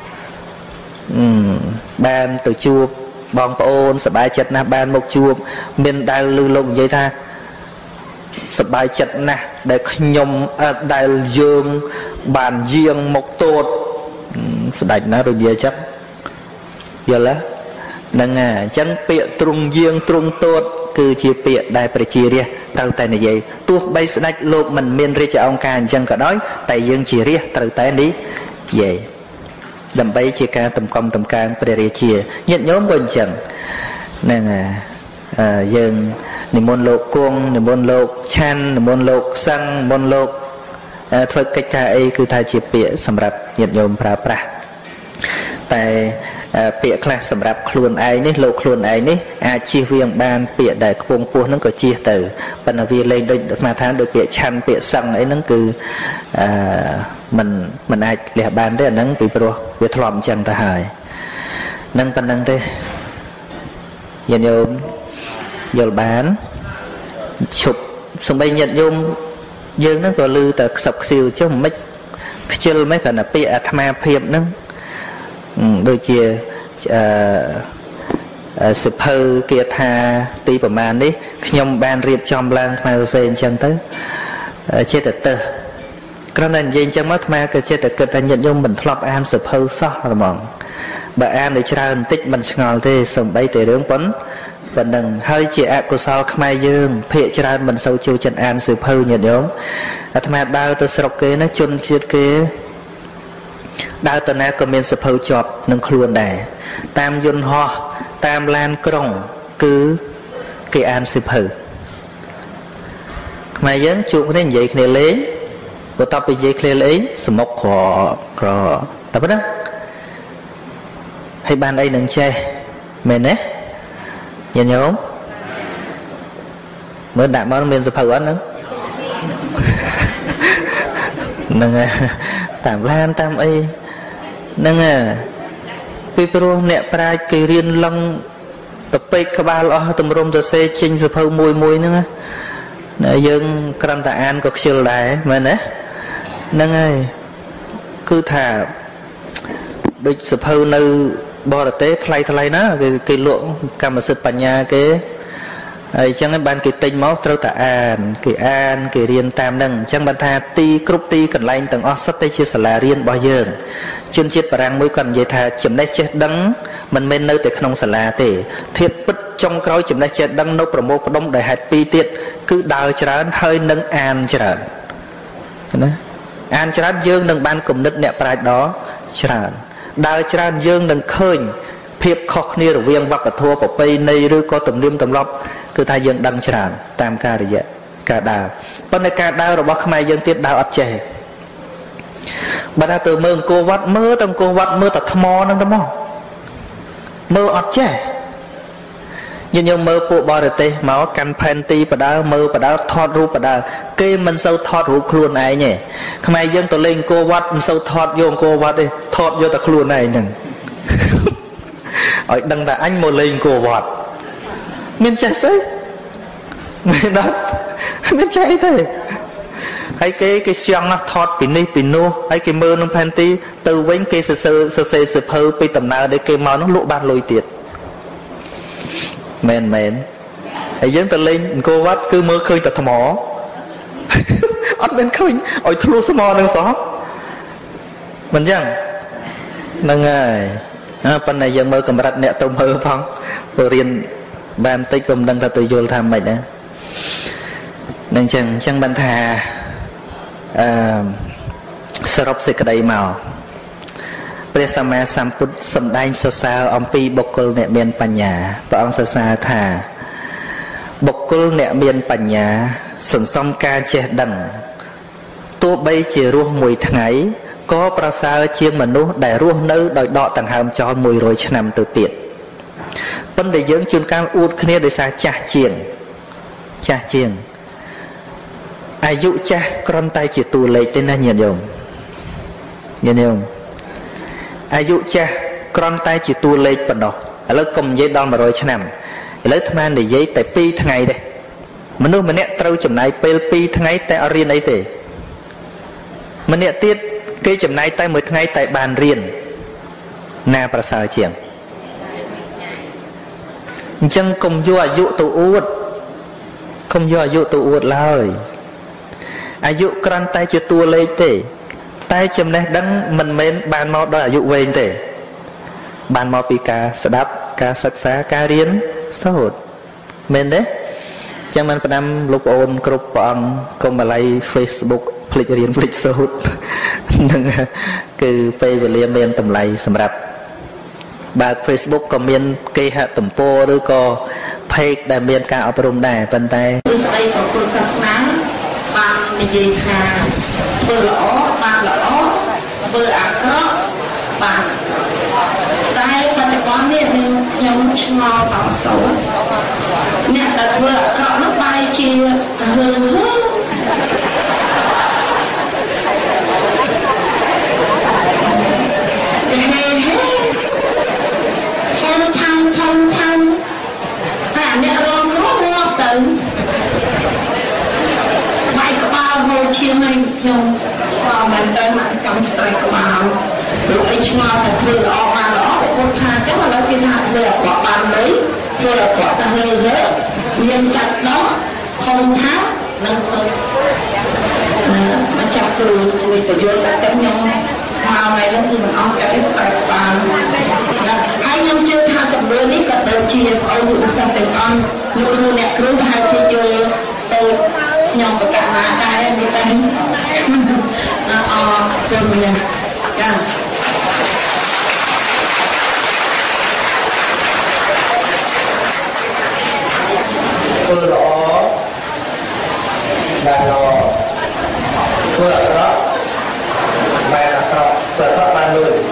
បានទៅជួបបងប្អូនសប្បាយចិត្តណាស់បានមកជួបមានដែលឮលោកនិយាយថាសប្បាយចិត្តណាស់ដែលខ្ញុំដែលយើងបានយាងមកតូតស្ដេចណារយាចិត្តយល់ទេហ្នឹងហើយអញ្ចឹងពាក្យទ្រង់យាងទ្រង់តូតគឺជាពាក្យដែលប្រជារាស្ត្រត្រូវតែនិយាយទោះបីស្ដេចលោកមិនមានរាជអង្គការអញ្ចឹងក៏ដោយតែយើងជារាស្ត្រត្រូវតែនិយាយដើម្បីជាការតម្កំតម្កើងព្រះរាជាញាតិញោមក៏អញ្ចឹងហ្នឹងហើយយើងនិមន្តលោកគង់និមន្តលោកឆាន់និមន្តលោកសង្ឃនិមន្តលោកធ្វើកិច្ចការអីគឺថាជាពាក្យសម្រាប់ញាតិញោមប្រើប្រាស់តែពាក្យខ្លះសម្រាប់ខ្លួនឯងនេះលោកខ្លួនឯងនេះអាចជៀសវាងបានពាក្យដែលខ្ពង់ពោះហ្នឹងក៏ជៀសទៅប៉ុន្តែវាលេងដូចអាត្មាថាដូចពាក្យឆាន់ពាក្យសឹងអីហ្នឹងគឺអឺมันมันអាចលះបានទេអាហ្នឹងពីព្រោះវាធ្លាប់អញ្ចឹងទៅហើយនឹងប៉ុណ្្នឹងទេញាតិញោមយល់បានឈប់សំបីញាតិញោមយើងហ្នឹងក៏លឺតែខ្សឹបខ្សៀវចុះមិនខ្ជិលមិនគ្រាន់តែពាក្យអាត្មាភាពហ្នឹងដូចជាអឺសិភៅគាថាទីប្រមាណនេះខ្ញុំបានរៀបចំឡើងអាត្មាសរសេរអញ្ចឹងទៅចេះតែទៅគ្រាន់តែនិយាយអញ្ចឹងមកអាត្មាក៏ចេះតែគិតថាញាតិញោមមិនធ្លាប់អានសិភៅសោះហ្មងបើអានឲ្យច្រើនបន្តិចមិនឆ្ងល់ទេសំបីតែរឿងប៉ុនប៉ុណ្ណឹងហើយជាអកុសលខ្មែរយើងភាកច្រើនមិនសូវចូលចិត្តអានសិភៅញាតិញោមអាត្មាដើរទៅស្រុកគេណាជនជាតិគេដើរទៅណាក៏មានសិភៅជាប់នឹងខ្លួនដែរតាមយន្តហោះតាមឡានក្រុងគឺគេអានសិភៅខ្មែរយើងជួបគ្នានិយាយគ្នាលេងបន្ទាប់ពីនិយាយគ្នាលេងសមុខក្រក្រតែប៉ុណ្ណាហើយបានអីនឹងចេះមែនទេញាតិញោមមើលដាក់មកមានសិភៅអត់ហ្នឹងហ្នឹងតាមឡានតាមអីហ្នឹងពីព្រោះអ្នកប្រាជ្ញគេរៀនឡងទៅពេកក្បាលអស់ទម្រុំទៅសេចេញសិភៅមួយមួយហ្នឹងណាយើងគ្រាន់តែអានក៏ខ្ជិលដែរមែនទេហ្នឹងហើយគឺថាដូចសិភៅនៅបរទេសថ្លៃថ្លៃណាគេគេលក់កម្មសិទ្ធិបញ្ញាគេហើយអញ្ចឹងបានគេទិញមកត្រូវតែអានគេអានគេរៀនតាមហ្នឹងអញ្ចឹងបានថាទីគ្រប់ទីកន្លែងទាំងអស់សុទ្ធតែជាសាលារៀនរបស់យើងជនជាតិបារាំងមួយគាត់និយាយថាចំណេះចេះដឹងមិនមែននៅតែក្នុងសាលាទេធៀបពិតចុងក្រោយចំណេះចេះដឹងនៅប្រមូលផ្ដុំដោយហេតុពីរទៀតគឺដើរច្រើនហើយនឹងអានច្រើនណាអានច្រើនយើងនឹងបានគំនិតអ្នកប្រាជ្ញដ៏ច្រើនដើរច្រើនយើងនឹងឃើញភាពខុសគ្នារវាងវប្បធម៌ប្រពៃណីឬក៏ទំនៀមទម្លាប់គឺថាយើងដឹងច្រើនតាមការរយៈការដើរប៉ុន្តែការដើររបស់ខ្មែរយើងទៀតដើរអត់ចេះបើថាទៅមើលអង្គរវត្តមើលទៅអង្គរវត្តមើលតែថ្មហ្នឹងទៅមកមើលអត់ចេះយើងយកមើលពួកបរទេសមកកាន់ផែនទីបដើមើលបដើថតរូបបដើគេមិនសូវថតរូបខ្លួនឯងទេខ្មែរយើងទៅលេងអង្គរវត្តមិនសូវថតយកអង្គរវត្តទេថតយកតែខ្លួនឯងហ្នឹងឲ្យដឹងថាអញមកលេងអង្គរវត្តមានចេះស្អីមានអត់មានចេះអីទេហើយគេគេស្យងថតពីនេះពីនោះហើយគេមើលក្នុងផែនទីទៅវិញគេសរសេរសរសេរសិភៅពីដំណើរដែលគេមកនោះលក់បានលុយទៀតមែនមែនហើយយើងទៅលេងអង្គរវត្តគឺមើលឃើញតែថ្មអត់មានឃើញឲ្យធ្លុះថ្មនឹងសោះមិនចឹងហ្នឹងហើយប៉ុន្តែយើងមើលកម្រិតអ្នកទៅមើលផងព្រោះរៀនបានតិចក៏មិនដឹងថាទៅយល់ថាម៉េចដែរនឹងចឹងចឹងបានថាអឺសរុបសេចក្តីមកព្រះសម្មាសម្ពុទ្ធសម្ដែងសរសើរអំពីបុគ្គលអ្នកមានបញ្ញាព្រះអង្គសរសើរថាបុគ្គលអ្នកមានបញ្ញាសន្សំការចេះដឹងទោះបីជារស់មួយថ្ងៃក៏ប្រសើរជាងមនុស្សដែលរស់នៅដោយដកដង្ហើមចោលមួយរយឆ្នាំទៅទៀតប៉ុន្តែយើងជួនកាលអួតគ្នាដោយសារចាស់ជាងចាស់ជាងអាយុចាស់គ្រាន់តែជាតួលេខទេណាញាតិញោមញាតិញោមអាយុចាស់គ្រាន់តែជាតួលេខប៉ុណ្ណោះឥឡូវកុំនិយាយដល់មួយរយឆ្នាំឥឡូវអាត្មានិយាយតែពីរថ្ងៃទេមនុស្សម្នាក់ត្រូវចំណាយពេលពីរថ្ងៃតែអត់រៀនអីទេម្នាក់ទៀតគេចំណាយតែមួយថ្ងៃតែបានរៀនណាប្រសើរជាងអញ្ចឹងកុំយកអាយុទៅអួតកុំយកអាយុទៅអួតឡើយអាយុគ្រាន់តែជាតួលេខទេតែចំណេះដឹងមិនមែនបានមកដោយអាយុវែងទេបានមកពីការស្ដាប់ការសិក្សាការរៀនសូត្រមែនទេចឹងមិនផ្ដាំលោកប្អូនគ្រប់ព្រះអង្គកុំបល័យ Facebook ភ្លេចរៀនភ្លេចសូត្រនឹងគឺពេលវេលាមានតម្លៃសម្រាប់បើក Facebook ក៏មានគេហទំព័រឬក៏ page ដែលមានការអប់រំដែរប៉ុន្តែស្ដីព្រះពុទ្ធសាសនាបាននិយាយថាធ្វើល្អបានល្អធ្វើអាក្រក់បានតែបច្ចុប្បន្ននេះខ្ញុំឆ្ងល់អត់សូវអ្នកដែលធ្វើអាក្រក់នោះបែរជាទៅហឺហឺហេហេហេថងថងថងអាអ្នករងនោះមកទៅបែកក្បាលហូរឈាមឲ្យខ្ញុំស្គាល់មែនតើមកចង់ស្ត្រេកក្បាលលោកអីឆ្ងល់តែធ្វើល្អបានល្អពុទ្ធថាចឹងឥឡូវគេថាធ្វើអក្រក់បានមិនធ្វើអក្រក់ទៅលើលើមានសាច់ដោះហុំថានឹងសុខមកចាប់គ្រូជួយបញ្យល់តែខ្ញុំមកថ្ងៃនេះគឺមិនអស់តែស្បែកក្បាលហើយខ្ញុំជឿថាសម្រួលនេះក៏ដូចជាឲ្យយុវសាស្ត្រទាំងអង្គលោកគ្រូអ្នកគ្រូប្រហែលជាយល់ទៅខ្ញុំប្រកាសណាដែរនេះតែអអជឿមានចាធ្វើល្អបានល្អធ្វើអាក្រក់បានអាក្រក់ធ្វើអាក្រក់បានលួច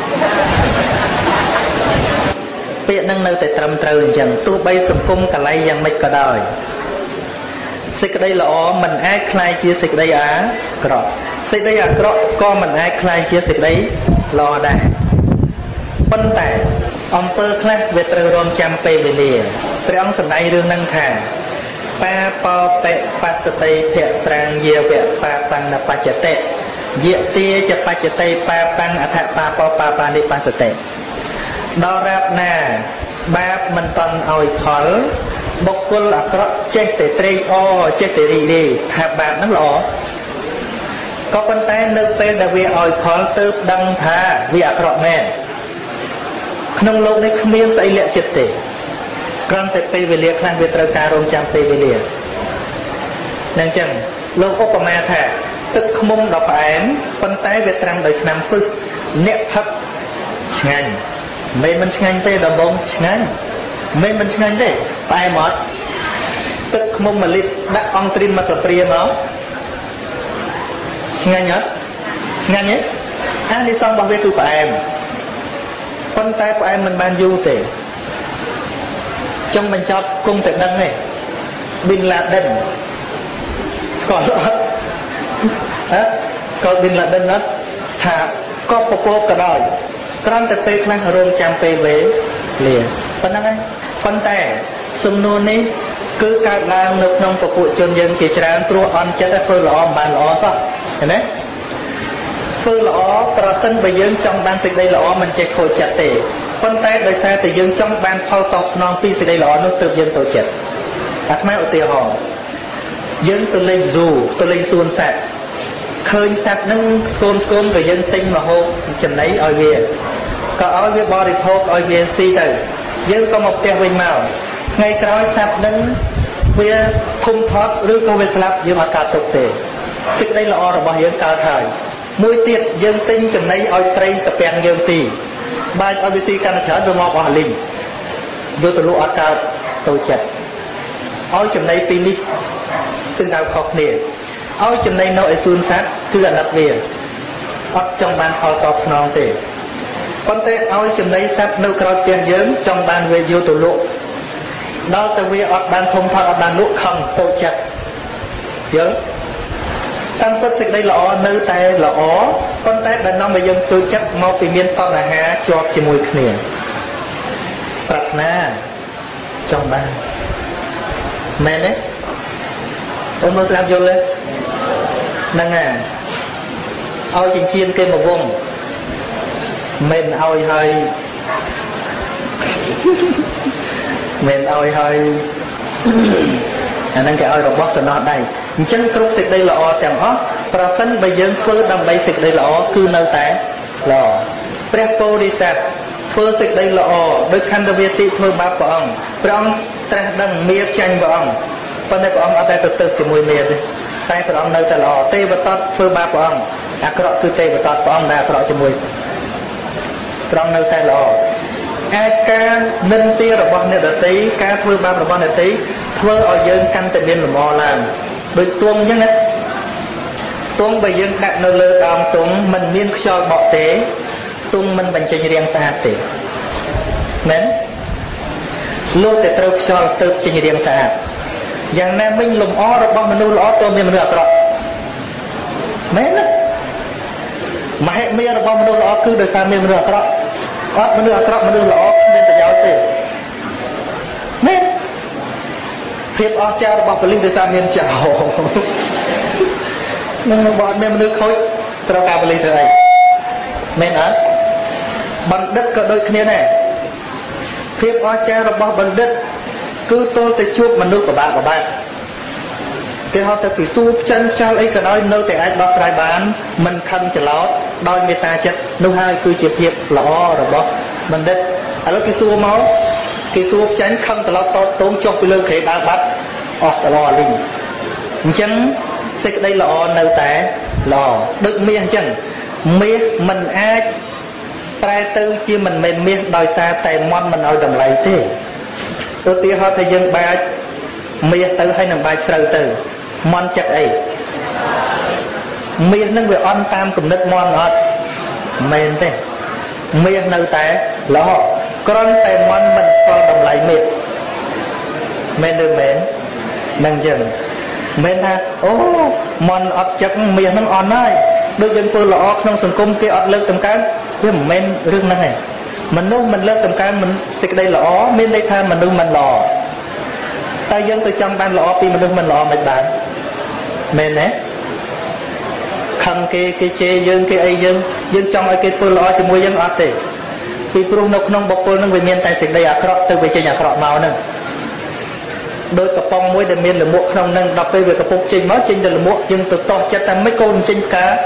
ពាក្យនឹងនៅតែត្រឹមត្រូវអញ្ចឹងទោះបីសង្គមកលៃយ៉ាងម៉េចក៏ដោយសេចក្តីល្អមិនអាចคล้ายជាសេចក្តីអាក្រក់សេចក្តីអាក្រក់ក៏មិនអាចคล้ายជាសេចក្តីល្អដែរប៉ុន្តែអំពើខ្លះវាត្រូវរងចាំពេលវេលាព្រះអង្គសម្ដែងរឿងហ្នឹងថាបាបោបិបស្សតិភៈប្រាំងយាវៈបាបង្នបច្ចតិយទាចបច្ចតិបាបង្អថបាបោបាបានិបស្សតិដល់រាបណាបាបមិនតន់ឲ្យផលបុគ្គលអាក្រក់ចេះតែត្រេកអរចេះតែរីករាយថាបាបហ្នឹងល្អក៏ប៉ុន្តែនៅពេលដែលវាឲ្យផលទើបដឹងថាវាអាក្រក់មែនក្នុងโลกនេះគ្មានស្អីលាក់ចិត្តទេគ្រាន់តែពេលវេលាខ្លះវាត្រូវការរងចាំពេលវេលានឹងអញ្ចឹងលោកឧបមាថាទឹកឃ្មុំដ៏ផ្អែមប៉ុន្តែវាត្រាំដោយថ្នាំពឹសអ្នកផឹកឆ្ងាញ់មិនមិនឆ្ងាញ់ទេដំបងឆ្ងាញ់មិនមិនឆ្ងាញ់ទេផ្អែមអត់ទឹកឃ្មុំមួយលីត្រដាក់អង្ត្រីនមកស្លាបព្រាមកឆ្ងាញ់អត់ឆ្ងាញ់ទេអានិសង្ឃរបស់វាគឺផ្អែមប៉ុន្តែផ្អែមមិនបានយូរទេចង់បញ្ចប់គង់តែដឹងទេប៊ីនឡាដិនស្គាល់អត់ហ៎ស្គាល់ប៊ីនឡាដិនអត់ថាក៏ពពកក៏ដោយគ្រាន់តែពេលខ្លះរងចាំពេលវេលាប៉ុណ្្នឹងឯងប៉ុន្តែសំណួរនេះគឺកើតឡើងនៅក្នុងពពួកជនយើងជាច្រើនព្រោះអន់ចិត្តធ្វើល្អមិនបានល្អសោះឃើញទេធ្វើល្អប្រសិនបើយើងចង់បានសេចក្តីល្អមិនចេះខូចចិត្តទេប៉ុន្តែដោយសារតែយើងចង់បានផលតបស្នងពីសេចក្តីល្អនោះទើបយើងទៅចិត្តអាត្មាឧទាហរណ៍យើងទៅលេងស៊ូទៅលេងសួនសត្វឃើញសត្វនឹងស្គមស្គមក៏យើងទិញមកហូបចំណីឲ្យវាក៏ឲ្យវាបរិភោគឲ្យវាស៊ីទៅយើងក៏មកផ្ទះវិញមកថ្ងៃក្រោយសត្វនឹងវាធំធាត់ឬក៏វាស្លាប់យើងអត់កើតទុកទេសេចក្តីល្អរបស់យើងកើតហើយមួយទៀតយើងទិញចំណីឲ្យត្រីកាពាំងយើងស៊ីបាច់ឲ្យវាស៊ីកាន់តែច្រើនវាមកអស់លីងយកទៅលក់អត់កើតទៅចិត្តឲ្យចំណីពីរនេះគឺដៅខុសគ្នាឲ្យចំណីនៅឯសួនសត្វគឺអាណិតវាអត់ចង់បានផលតបស្នងទេប៉ុន្តែឲ្យចំណីសត្វនៅក្រៅផ្ទះយើងចង់បានវាយកទៅលក់ដល់ទៅវាអត់បានធំធាត់អត់បានលក់ខំទៅចិត្តយល់តាមពិតសេចក្តីល្អនៅតែល្អប៉ុន្តែដែលនាំឲ្យយើងចូលចិត្តមកពីមានតណ្ហាជាប់ជាមួយគ្នាប្រាថ្នាចង់បានមែនទេអូនមើលស្ដាប់យល់ទេហ្នឹងហើយឲ្យចិញ្ចៀនគេមកវងមិនឲ្យហើយមិនឲ្យហើយអាហ្នឹងគេឲ្យរបស់សំណោះដៃអញ្ចឹងគ្រប់សេចក្តីល្អទាំងអស់ប្រសិនបើយើងធ្វើដើម្បីសេចក្តីល្អគឺនៅតែល្អព្រះពោធិសត្វធ្វើសេចក្តីល្អដោយខន្តវាតិធ្វើបាបព្រះអង្គព្រះអង្គត្រាស់ដឹងមៀចាញ់ព្រះអង្គប៉ុន្តែព្រះអង្គអត់តែទៅទៅជាមួយមៀទេតែព្រះអង្គនៅតែល្អទេវតតធ្វើបាបព្រះអង្គអាក្រក់គឺទេវតតព្រះអង្គដែលអាក្រក់ជាមួយព្រះអង្គនៅតែល្អអាចការនិន្ទារបស់អ្នកដទៃការធ្វើបាបរបស់អ្នកដទៃធ្វើឲ្យយើងកាន់តែមានលំអឡើងដូចទួងអញ្ចឹងណា tuông bây giờ đặt nơi lơ đòn tuông mình miên cho bỏ tế tuông mình bằng chân riêng xa tế mến luôn để trâu cho tự chân riêng xa dạng nam mình lùm ó rồi bóng mình nuôi lõ tôi mình được rồi mến mà hệ miên rồi bóng mình nuôi lõ cứ đời xa mình được rồi ớt mình được rồi mình nuôi lõ nên phải giáo tế mến hiệp ớt cha rồi bóng linh đời xa mình chào nhưng bọn mình được khối trâu cao linh thừa ấy mến á bằng đất có đôi kia này hiệp ớt cha rồi bóng bằng đất cứ tôi tới chuốc mà nước của bạn của bạn cái họ tới kỳ su chân cha ấy cả nói nơi tại ai đó sai bán mình khăn cho lót đôi người ta chất nấu hai cứ chìa hiệp lõ rồi bó mình đất à lúc cái su máu cái su tránh khăn cho lót to tốn cho cái lương khế đá bắt ọt lò linh chân xích đây lò nơi tại lò được miên chân miên mình ai trai tư chia mình mền miên đòi xa tại món mình ở đồng lấy thế ưu tiên họ thấy dân ba miên tư hay nằm ba sâu từ món chắc ấy miên nâng về on tam cùng nước món ngọt mền thế miên nơi tại lò con tại món mình còn đồng lấy miên mền được mến nâng dần mến ha ô món ọt chắc miên nâng on ơi đôi dân phương lọ không sừng cung kia ọt lực tầm cán chứ mến rừng năng này mình nuôi mình lên tầm cán mình xịt đây lọ miên đây tha mình nuôi mình lò ta dân từ trong ban lọ vì mình nuôi mình lò mình bán mến đấy khăn cái cái chê dân cái ấy dân dân trong ấy cái phương lọ thì mua dân ọt thì vì phương nông nông bọc phương nông về miền tây xịt đây à krọ từ về chơi nhà krọ màu nè đôi cặp bông muối để miền là muộn không nâng đọc về cặp bông trên máu trên là muộn dân từ to chất tăng mấy con trên cá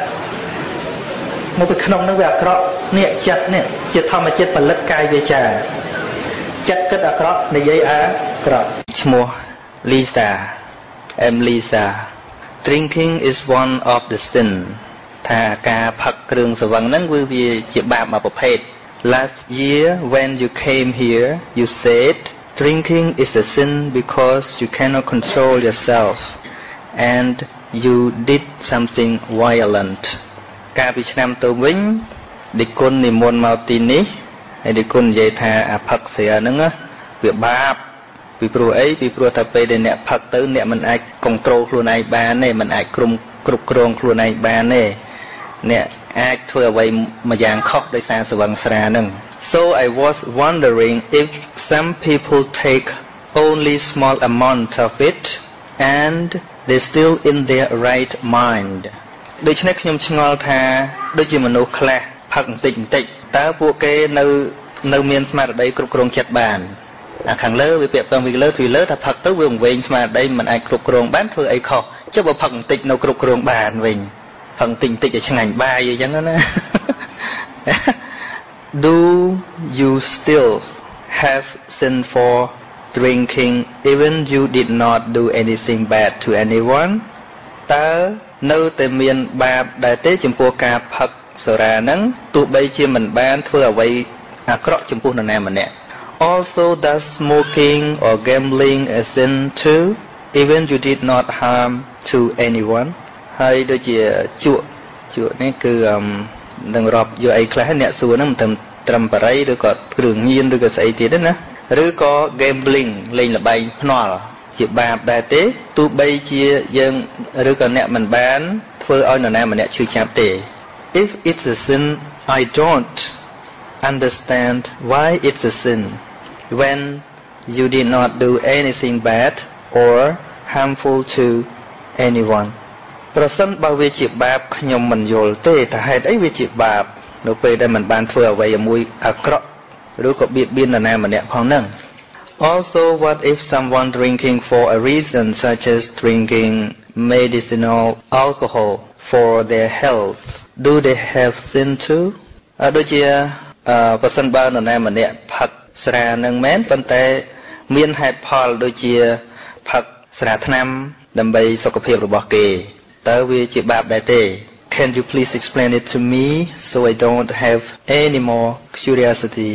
một cái khăn nó về krọ nè chặt nè chặt thầm mà chết và lật cay về trà chặt cất ở krọ để giấy á krọ mua Lisa em Lisa drinking is one of the sin thà ca phật trường sờ văng nắng vui vì chỉ bạc mà bộc hết last year when you came here you said drinking is a sin because you cannot control yourself and you did something violent ca bị nam tôi vĩnh đi côn niệm môn màu tin ní hay đi côn dây thà à phật xìa nâng á việc bạp vì pro ấy vì pro thà pe để nè phật tới nè mình ai control luôn ai ba nè mình ai krum krup krong luôn ai ba nè nè ai thưa vậy mà giang khóc để sang sự vắng xa nâng so I was wondering if some people take only small amount of it and they still in their right mind đôi chânខ្ញុំឆ្ងល់ថាដូចជាមនុស្សខ្លះផឹកបន្តិចបន្តិចតើពួកគេនៅនៅមានស្មារតីគ្រប់គ្រងចិត្តបានអាខាងលើវាពាក់ព័ន្ធពីលើពីលើថាផឹកទៅវាវែងស្មារតីមិនអាចគ្រប់គ្រងបានធ្វើអីខុសចុះបើផឹកបន្តិចនៅគ្រប់គ្រងបានវិញផឹកបន្តិចបន្តិចឲ្យឆ្ងាញ់បាយអីចឹងណា Do you still have sin for drinking even you did not do anything bad to anyone តើនៅតែមានបាបដែរទេចំពោះការផឹកសូរ៉ាហ្នឹងទោះបីជាមិនបានធ្វើអ្វីអាក្រក់ចំពោះនរណាម្នាក់ Also does smoking or gambling a sin too even you did not harm to anyone ហើយដូចជាជក់ជក់នេះគឺនឹងរាប់យកអីខ្លះអ្នកសួរហ្នឹងមិនត្រឹមបរិយឬក៏គ្រឿងញៀនឬក៏ស្អីទៀតទេណាឬក៏ gambling លេងល្បែងភ្នាល់ជាបាបដែរទេទោះបីជាយើងឬក៏អ្នកមិនបានធ្វើឲ្យនរណាម្នាក់ឈឺចាប់ទេ If it's a sin I don't understand why it's a sin when you did not do anything bad or harmful to anyone ប្រសិនបើវាជាបាបខ្ញុំមិនយល់ទេថាហេតុអីវាជាបាបនៅពេលដែលមិនបានធ្វើអ្វីមួយអាក្រក់ឬក៏បៀតបៀននរណាម្នាក់ផងហ្នឹងAlso, what if someone drinking for a reason such as drinking medicinal alcohol for their health, do they have sin too? ដូចជាប្រសិនបើនរណាម្នាក់ផឹកស្រានឹងមែនប៉ុន្តែមានហេតុផលដូចជាផឹកស្រាថ្នាំដើម្បីសុខភាពរបស់គេតើវាជាបាបដែរទេ Can you please explain it to me so I don't have any more curiosity?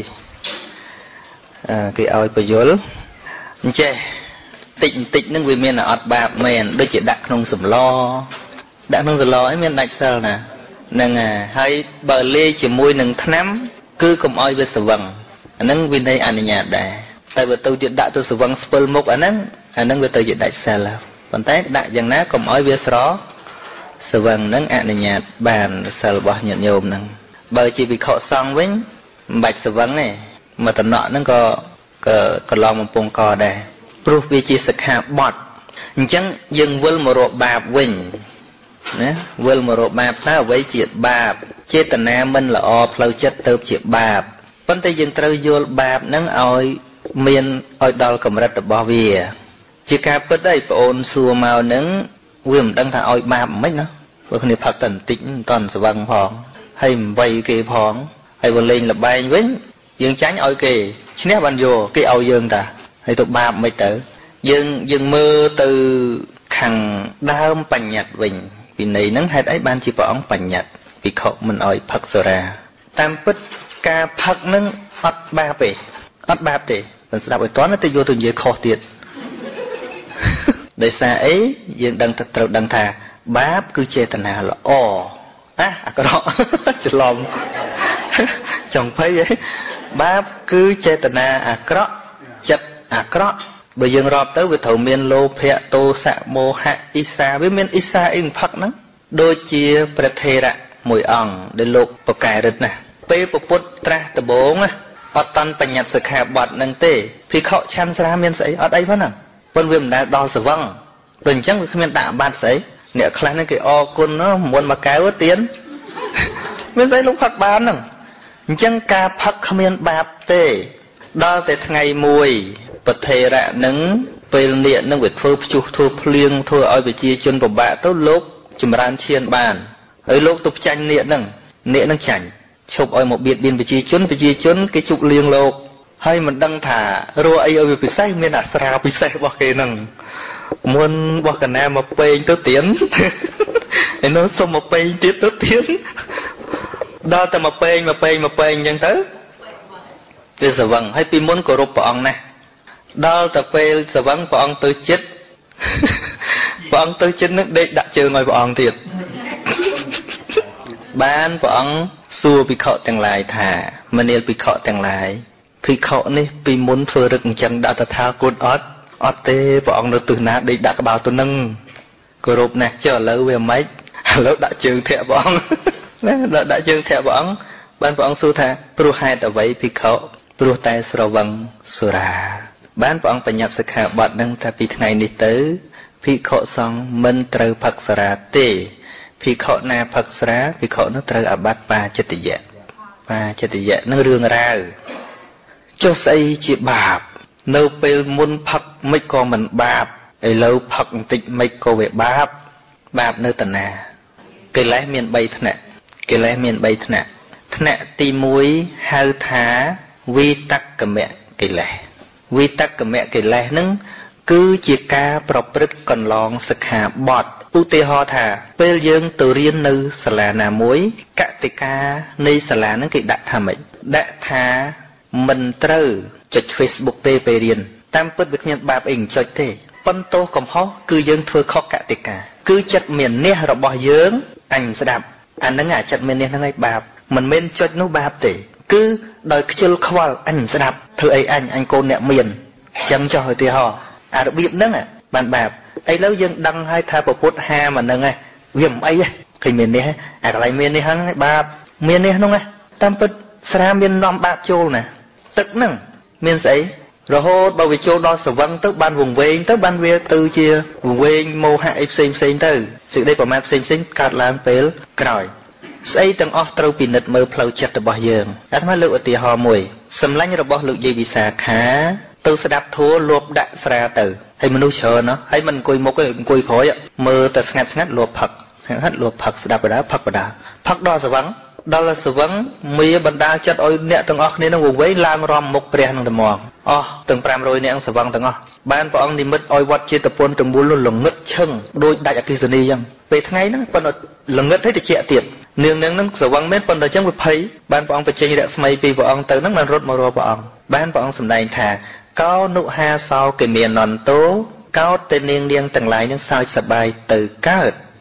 គេឲ្យបញ្យល់អញ្ចេះតិចបន្តិចហ្នឹងវាមានអត់បាបមែនដូចជាដាក់ក្នុងសម្ល đã nông dân lo ấy miền đại sờ nè nâng à hay bờ lê chỉ môi nâng thắm cứ cùng oi về sờ vầng nâng viên đây anh nhà đẻ tại vì tôi điện đại tôi sờ vầng spell mốc anh nâng anh nâng về tôi điện đại sờ là còn té đại dần ná cùng oi về sờ sờ vầng nâng anh nhà bàn sờ bỏ nhận nhôm nâng bờ chỉ bị khọ xong với bạch sờ vầng này mà tận nọ nâng có có có lo một bông cò đây proof vì chỉ sực hạ bọt chẳng dừng vơi một rộ bạp vinh nè vơi một rộ bạp ta với chuyện bạp chế tận nam mình là o phơi chất tớp chuyện bạp vấn đề dừng trâu vô bạp nắng oi miền oi đào cầm rạch được bao vía chỉ cả bữa đây ôn xua màu nắng viêm đang thà oi bạp mấy nó bữa này phật tần tĩnh toàn sự vang phong hay vay kề phong hay vừa lên là bay với dừng tránh oi kề nét ban vô cái oi dương ta hay tụ bạp mấy tử dừng dừng mơ từ khằng đam bành nhạt vinh vì này nắng hai ấy ban chỉ bỏ ống bành nhạt vì khổ mình oi phật sơ ra tam bích ca phật nâng ớt ba bể ớt ba bể mình sẽ đọc bài toán nó tới vô từ dưới khó tiệt để xa ấy dừng đăng thật trâu đăng thà báp cứ chê tần hà là ồ á à có đó chỉ lòng chồng thấy vậy báp cứ chê tần hà à có chất à có bây giờ rọp tới với thầu miền lô phẹ tô xạ mô hạ isa với miền isa in phật nắng đôi chia bật thề ra mùi ỏng để lục bọc cài rực nè pe bọc bút tra từ bốn á ở tân bành nhạt sự khả bọt nâng tê vì họ chăn ra miền sấy ở đây vẫn à vân viêm đã đo sự vâng đừng chắc với miền tạ ban sấy nè khăn cái cái o côn nó muốn mà cái vớt tiến miền sấy lúc phật bán nè chân ca phật miền bạp tê đo tới ngày mùi bật thề ra nắng về điện nâng việc phơi chụp thua liêng thua oi về chia chân của bạn tốt lúc chùm ran chiên bàn ấy lúc tục tranh điện nâng điện nâng chảnh chụp oi một biệt biên về chia chân về chia chân cái chụp liêng lô hay mình đăng thả rùa ấy oi về say miền đã sra về say bao kê nâng muốn bao cái nam mà pê tới tiến nó xong một pê tiếp tới tiến đó ta mà pê mà pê mà pê nhân tới bây giờ vâng hay pi muốn cổ rụp bọn nè đó tập phê sẽ vẫn bọn tôi chết bọn tôi chết nước đây đã chơi ngoài bọn thiệt bán bọn xua bị khọ tăng lại thả mà nên bị khọ tăng lại vì khọ này vì muốn phơi được chẳng đã thật thao cốt ớt ớt tê bọn nó từ nát đây đã có bao tôi nâng cổ rụp nè chờ lâu về mấy lâu đã chơi thẻ bọn đã, đã chơi thẻ bọn bán bọn xua thả pro hai đã vậy vì khọ pro tay sờ vâng sờ ra bán bọn bành nhạt sự khả bọt nâng ta bị ngày này tới phi khổ xong mình trời phật sara tê phi khổ na phật sara phi khổ nó trời ở bát ba chất tự dạ ba chất tự dạ nó rương ra cho xây chị bạp nâu bê muôn phật mấy con mình bạp ấy lâu phật tịch mấy cô về bạp bạp nơi tần à cái lẽ miền bay thnạ cái lẽ miền bay thnạ thnạ ti muối hao thá vi tắc cả mẹ cái lẽ vì tắc cả mẹ cái lẽ nâng cứ chia ca bọc rít còn lòng sực hạ bọt ưu tê ho thả bê dương từ riêng nữ sả là nà muối cả tê ca nơi sả là nâng cái đã thả mệnh đã thả mình trơ chạch Facebook tê bê riêng tam bớt việc nhận bạp ảnh chạch tê phân tô cầm hó cứ dương thua khó cả tê ca cứ chạch miền nê rồi bỏ dương anh sẽ đạp anh nâng ngả chạch miền nê nâng ngay bạp mình men chạch nô bạp tê cứ đòi chơi khoa anh sẽ đạp thưa ấy anh anh cô nẹ miền chấm cho hồi tìa hò à được biết nâng à bạn bạp ấy lâu dân đăng hai thà bộ phút ha mà nâng à viêm ấy thì miền này à cái này miền này hăng bạp miền này không à tam bứt xa miền nóm bạp chô nè tức nâng miền sấy rồi hô bao vì chô đo sở văng tức ban vùng vên tức ban về từ chia vùng vên mô hạ xem xem từ sự đây của map xem xem cắt làm phê còi xây từng óc trâu bị nứt mơ phơi chặt từ bao giờ anh mới lựa tìa hò mùi sầm lánh rồi bao lựa gì bị xả khá từ sẽ đạp thua lốp đạn ra từ hay mình nuôi chờ nó hay mình cùi một cái cùi khói mơ từ ngắt ngắt lốp phật ngắt lốp phật sẽ đạp vào đó phật vào đó phật đo sự vắng đó là sự vắng mía bần đa chất ôi nẹt từng óc nên nó vùng vấy lang rom một bè năng đầm mòn oh từng pram rồi nẹt sự vắng từng óc ban bọn đi mất ôi vắt chia tập pôn từng buôn luôn lồng ngất chân đôi đại ở kia này rằng về tháng nó bọn lồng ngất thấy thì chẹt tiệt nương nương nương sự vắng mét bọn đời chẳng bị thấy ban bọn phải chơi đẹp mây vì bọn từ nó mà rốt mà rồi bọn ban bọn sầm này thà cao nụ ha sau cái miền nòn tố cao tên niên niên từng lại những sao sập bài từ cá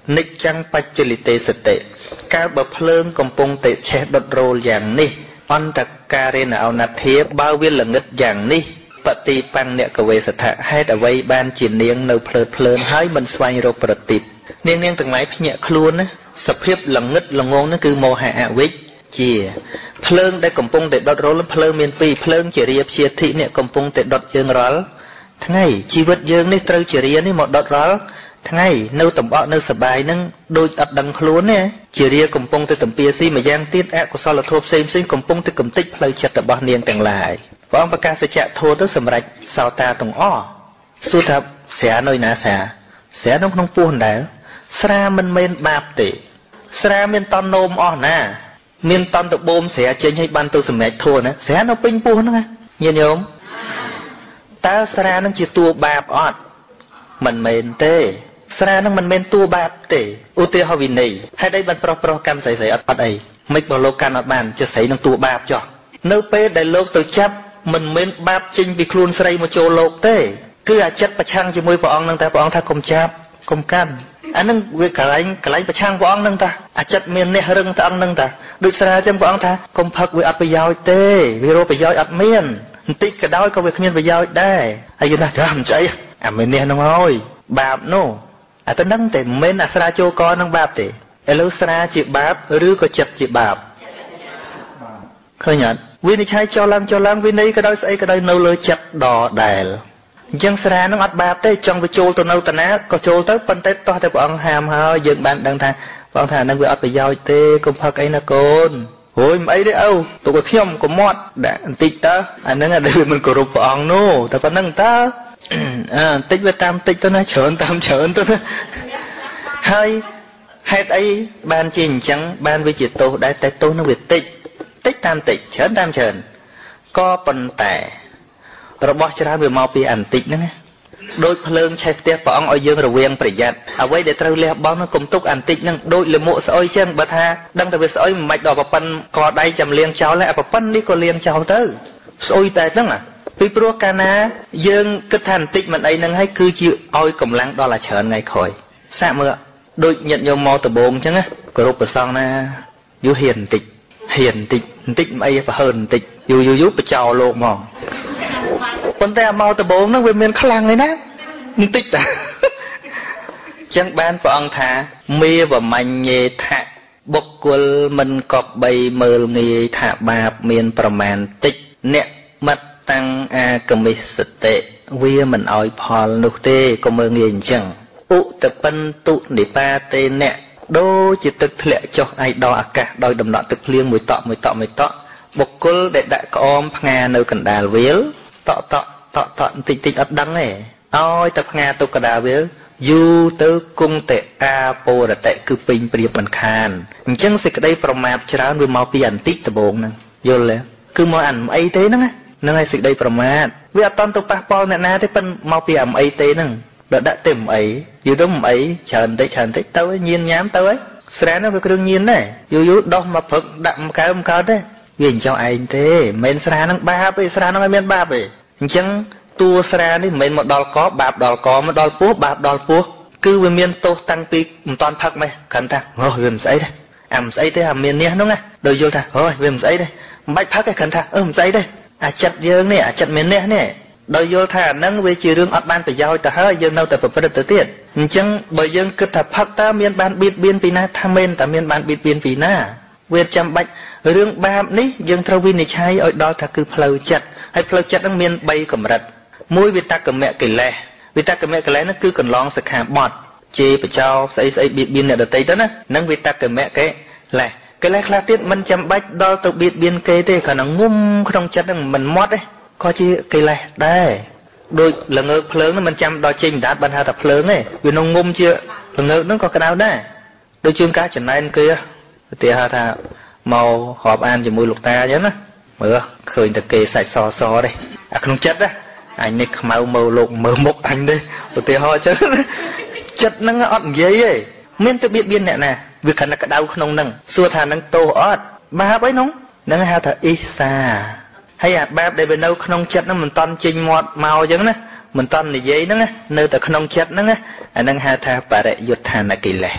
និច្ចាំងបច្ចលិតេសតិកាលបើភ្លើងកំពុងតែឆេះដុតរោលយ៉ាងនេះអន្តការេណអនធាបើវាល្ងឹតយ៉ាងនេះបតិបញ្ញកវេសថៈហេតុអ្វីបានជានាងនៅភ្លើតភ្លើនហើយមិនស្វែងរកប្រតិបនាងនាងទាំងឡាយភ្ញាក់ខ្លួនណាសភាពល្ងឹតល្ងងនោះគឺមោហៈអវិជ្ជាភ្លើងដែលកំពុងតែដុតរលភ្លើងមានពីរភ្លើងជារាព្យាធិអ្នកកំពុងតែដុតយើងរាល់ថ្ងៃជីវិតយើងនេះត្រូវជារានេះមកដុតរាល់ថ្ងៃនៅតំបក់នៅសបាយនឹងដូចអត់ដឹងខ្លួនទេជារាកំពុងតែតំពាស៊ីម្យ៉ាងទៀតអកុសលធម៌ផ្សេងផ្សេងកំពុងតែកំទេចផ្លូវចិត្តរបស់នាងទាំងឡាយព្រះអង្គប្រកាសសច្ចធម៌ទៅសម្រេចសោតាទាំងអស់សួរថាស្រានៅណាស្រាស្រានៅក្នុងពោះដែរស្រាមិនមែនបាបទេស្រាមានតន់នោមអស់ណាមានតន់តបូមស្រាចេញឲ្យបានទៅសម្រេចធម៌ណាស្រានៅពេញពោះហ្នឹងណាញាតិញោមតើស្រានឹងជាតួបាបអត់មិនមែនទេស្រានឹងមិនមែនតួបាបទេឧទាហរណ៍វិន័យហេតុអីបានប្រុសប្រុសកម្មស្រីស្រីអត់អត់អីមិនបើលោកកាន់អត់បានជាស្រីនឹងតួបាបចុះនៅពេលដែលលោកទៅចាប់មិនមែនបាបចេញពីខ្លួនស្រីមកចូលលោកទេគឺអាចិតប្រឆាំងជាមួយព្រះអង្គនឹងតែព្រះអង្គថាកុំចាប់កុំកាន់អានឹងវាកន្លែងកន្លែងប្រឆាំងព្រះអង្គនឹងតាអាចិតមាននេះរឹងតែអង្គនឹងតាដូចស្រាអញ្ចឹងព្រះអង្គថាកុំផឹកវាអត់ប្រយោជន៍ទេវារកប្រយោជន៍អត់មានបន្តិចក៏ដោយក៏វាគ្មានប្រយោជន៍ដែរហើយយល់ថាមិនស្អីអាមាននេះហ្នឹងហើយបាបនោះអាទៅហ្នឹងតែមិនមែនអាស្រាចូលកនឹងបាបទេឥឡូវស្រាជាបាបឬក៏ចិត្តជាបាបឃើញអត់វិនិច្ឆ័យចុះឡើងចុះឡើងវិន័យក៏ដោយស្អីក៏ដោយនៅលើចិត្តដដែលអញ្ចឹងស្រានឹងអត់បាបទេចង់ទៅចូលទៅនៅតាណាក៏ចូលទៅប៉ុន្តែតោះតែព្រះអង្គហាមហើយយើងបានដឹងថាព្រះអង្គថានឹងវាអត់ប្រយោជន៍ទេកុំផឹកអីណាកូនអូយមិនអីទេអូទុកឲ្យខ្ញុំកុំមាត់ដាក់បន្តិចតើអាហ្នឹងដែលវាមិនគោរពព្រះអង្គនោះតែប៉ុណ្្នឹងតើអឺបន្តិចវាតាមបន្តិចទៅណាច្រើនតាមច្រើនទៅណាហើយហេតុអីបានជាអញ្ចឹងបានវាជាទោសដែរតែទោសនឹងវាតិចតិចតាមតិចច្រើនតាមច្រើនក៏ប៉ុន្តែរបស់ច្រើនវាមកពីអន្តិចហ្នឹងណាដូចភ្លើងឆេះផ្ទះព្រះអង្គឲ្យយើងរវាងប្រយ័ត្នអ្វីដែលត្រូវលះបង់នោះកុំទុកអន្តិចហ្នឹងដូចលមួកស្អុយចឹងបើថាដឹងតែវាស្អុយមិនបាច់ដល់ប្រប៉ិនកដៃចាំលាងចោលហើយប្រប៉ិននេះក៏លាងចោលទៅស្អុយតែហ្នឹងណាពីព្រោះកាលណាយើងគិតថាអន្តិចមិនអីហ្នឹងហើយគឺជាឲ្យកម្លាំងដល់អាច្រើនថ្ងៃក្រោយសាកមើលដូចញាតិញោមមកដំបងចឹងណាគោរពព្រះសង្ឃណាយូរហ៊ានបន្តិចហ៊ានបន្តិចបន្តិចមិនអីប្រហើនបន្តិចយូរយូរយូរបញ្ចោលលោកហ្មងប៉ុន្តែមកដំបងហ្នឹងវាមានខ្លាំងឯណាបន្តិចតាចឹងបានព្រះអង្គថាមេវមញ្ញេថៈបុគ្គលមិនកប់បីមើលងាយថាបាបមានប្រមាណតិចអ្នកមត្តតាំងអាកមិសតិវាមិនអោយផលនោះទេក៏មើលងាយអញ្ចឹងឧតពិនតុនិបាតេអ្នកដូចជាទឹកធ្លាក់ចុះឯដល់អាកាសដោយដំណក់ទឹកភ្លៀងមួយតក់មួយតក់មួយតក់បុគ្គលដែលដាក់ក្អមផ្ងានៅកណ្ដាលវាលតក់តក់តក់តក់បន្តិចតិចអត់ដឹងទេឲ្យតែផ្ងាទុកកណ្ដាលវាលយូរទៅគង់តែអាពោរតិគឺពេញព្រៀបមិនខានអញ្ចឹងសេចក្តីប្រមាទច្រើនវាមកពីអន្តិចដបងហ្នឹងយល់ទេគឺមកអានអីទេហ្នឹងហ្នឹងហើយសេចក្តីប្រមាទវាអត់តន់ទៅប៉ះពាល់អ្នកណាទេប៉ុន្តែមកពីអាអីទេហ្នឹងដល់ដាក់ទេអីយូរទៅអីច្រើនតិចច្រើនតិចទៅញៀនញ៉ាំទៅហើយស្រានោះក៏គ្រឿងញៀនដែរយូរយូរដោះមកព្រឹកដាក់មកកៅមកកើតទេវាអញ្ចឹងឯងទេមិនមែនស្រានឹងបាបទេស្រានឹងមិនមានបាបទេអញ្ចឹងតួស្រានេះមិនមែនមកដល់កបាបដល់កមកដល់ពោះបាបដល់ពោះគឺវាមានទោសតាំងពីមិនតាន់ផឹកម៉េះគ្រាន់ថាអូវាមិនស្អីទេអាមិនស្អីទេអាមាននេះហ្នឹងណាដោយយល់ថាអូវាមិនស្អីទេមិនបាច់ផឹកទេគ្រាន់ថាអឺមិនស្អីទេអាចិត្តយើងនេះអាចិត្តមាននេះនេះដោយយល់ថាអាហ្នឹងវាជារឿងអត់បានប្រយោជន៍ទៅហើយយើងនៅតែប្រព្រឹត្តទៅទៀតអញ្ចឹងបើយើងគិតថាផឹកតើមានបានបៀតបៀនពីណាថាមែនតើមានបានបៀតបៀនពីណាវាចាំបាច់រឿងបាបនេះយើងត្រូវវិនិច្ឆ័យឲ្យដល់ថាគឺផ្លូវចិត្តហើយផ្លូវចិត្តហ្នឹងមានបីកម្រិតមួយវិតកមកិលេសវិតកមកិលេសហ្នឹងគឺកន្លងសិក្ខាបទជេរបចោស្អីស្អីបៀតបៀនអ្នកដទៃទៅណាហ្នឹងវិតកមកិលេសកិលេសខ្លះទៀតមិនចាំបាច់ដល់ទៅបៀតបៀនគេទេគ្រាន់តែងុំក្នុងចិត្តហ្នឹងមិនមាត់ទេក៏ជាកិលេសដែរដូចល្ងើកភ្លើងហ្នឹងមិនចាំដល់ចេញដាតបានហៅថាភ្លើងទេវានឹងងុំជាល្ងើកហ្នឹងក៏ក្តៅដែរដូចជាការចំណែនគេឧទាហរណ៍ថាមករាប់អានជាមួយលោកតាអញ្ចឹងណាមើលឃើញតែគេសាច់សសទេអាក្នុងចិត្តណាអញនេះខ្មៅមើលលោកមើលមុខអញទេឧទាហរណ៍អញ្ចឹងចិត្តហ្នឹងអត់និយាយទេមានតែបៀតបៀនអ្នកណាវាខណៈក្តៅក្នុងហ្នឹងសួរថានឹងទោសអត់បាបអីនោះហ្នឹងហៅថាអ៊ីសាហើយអាបាបដែលវានៅក្នុងចិត្តហ្នឹងមិនតន់ចេញមាត់មកអញ្ចឹងណាមិនតន់និយាយហ្នឹងណានៅតែក្នុងចិត្តហ្នឹងណាអាហ្នឹងហៅថាបរិយុទ្ធានកិលេស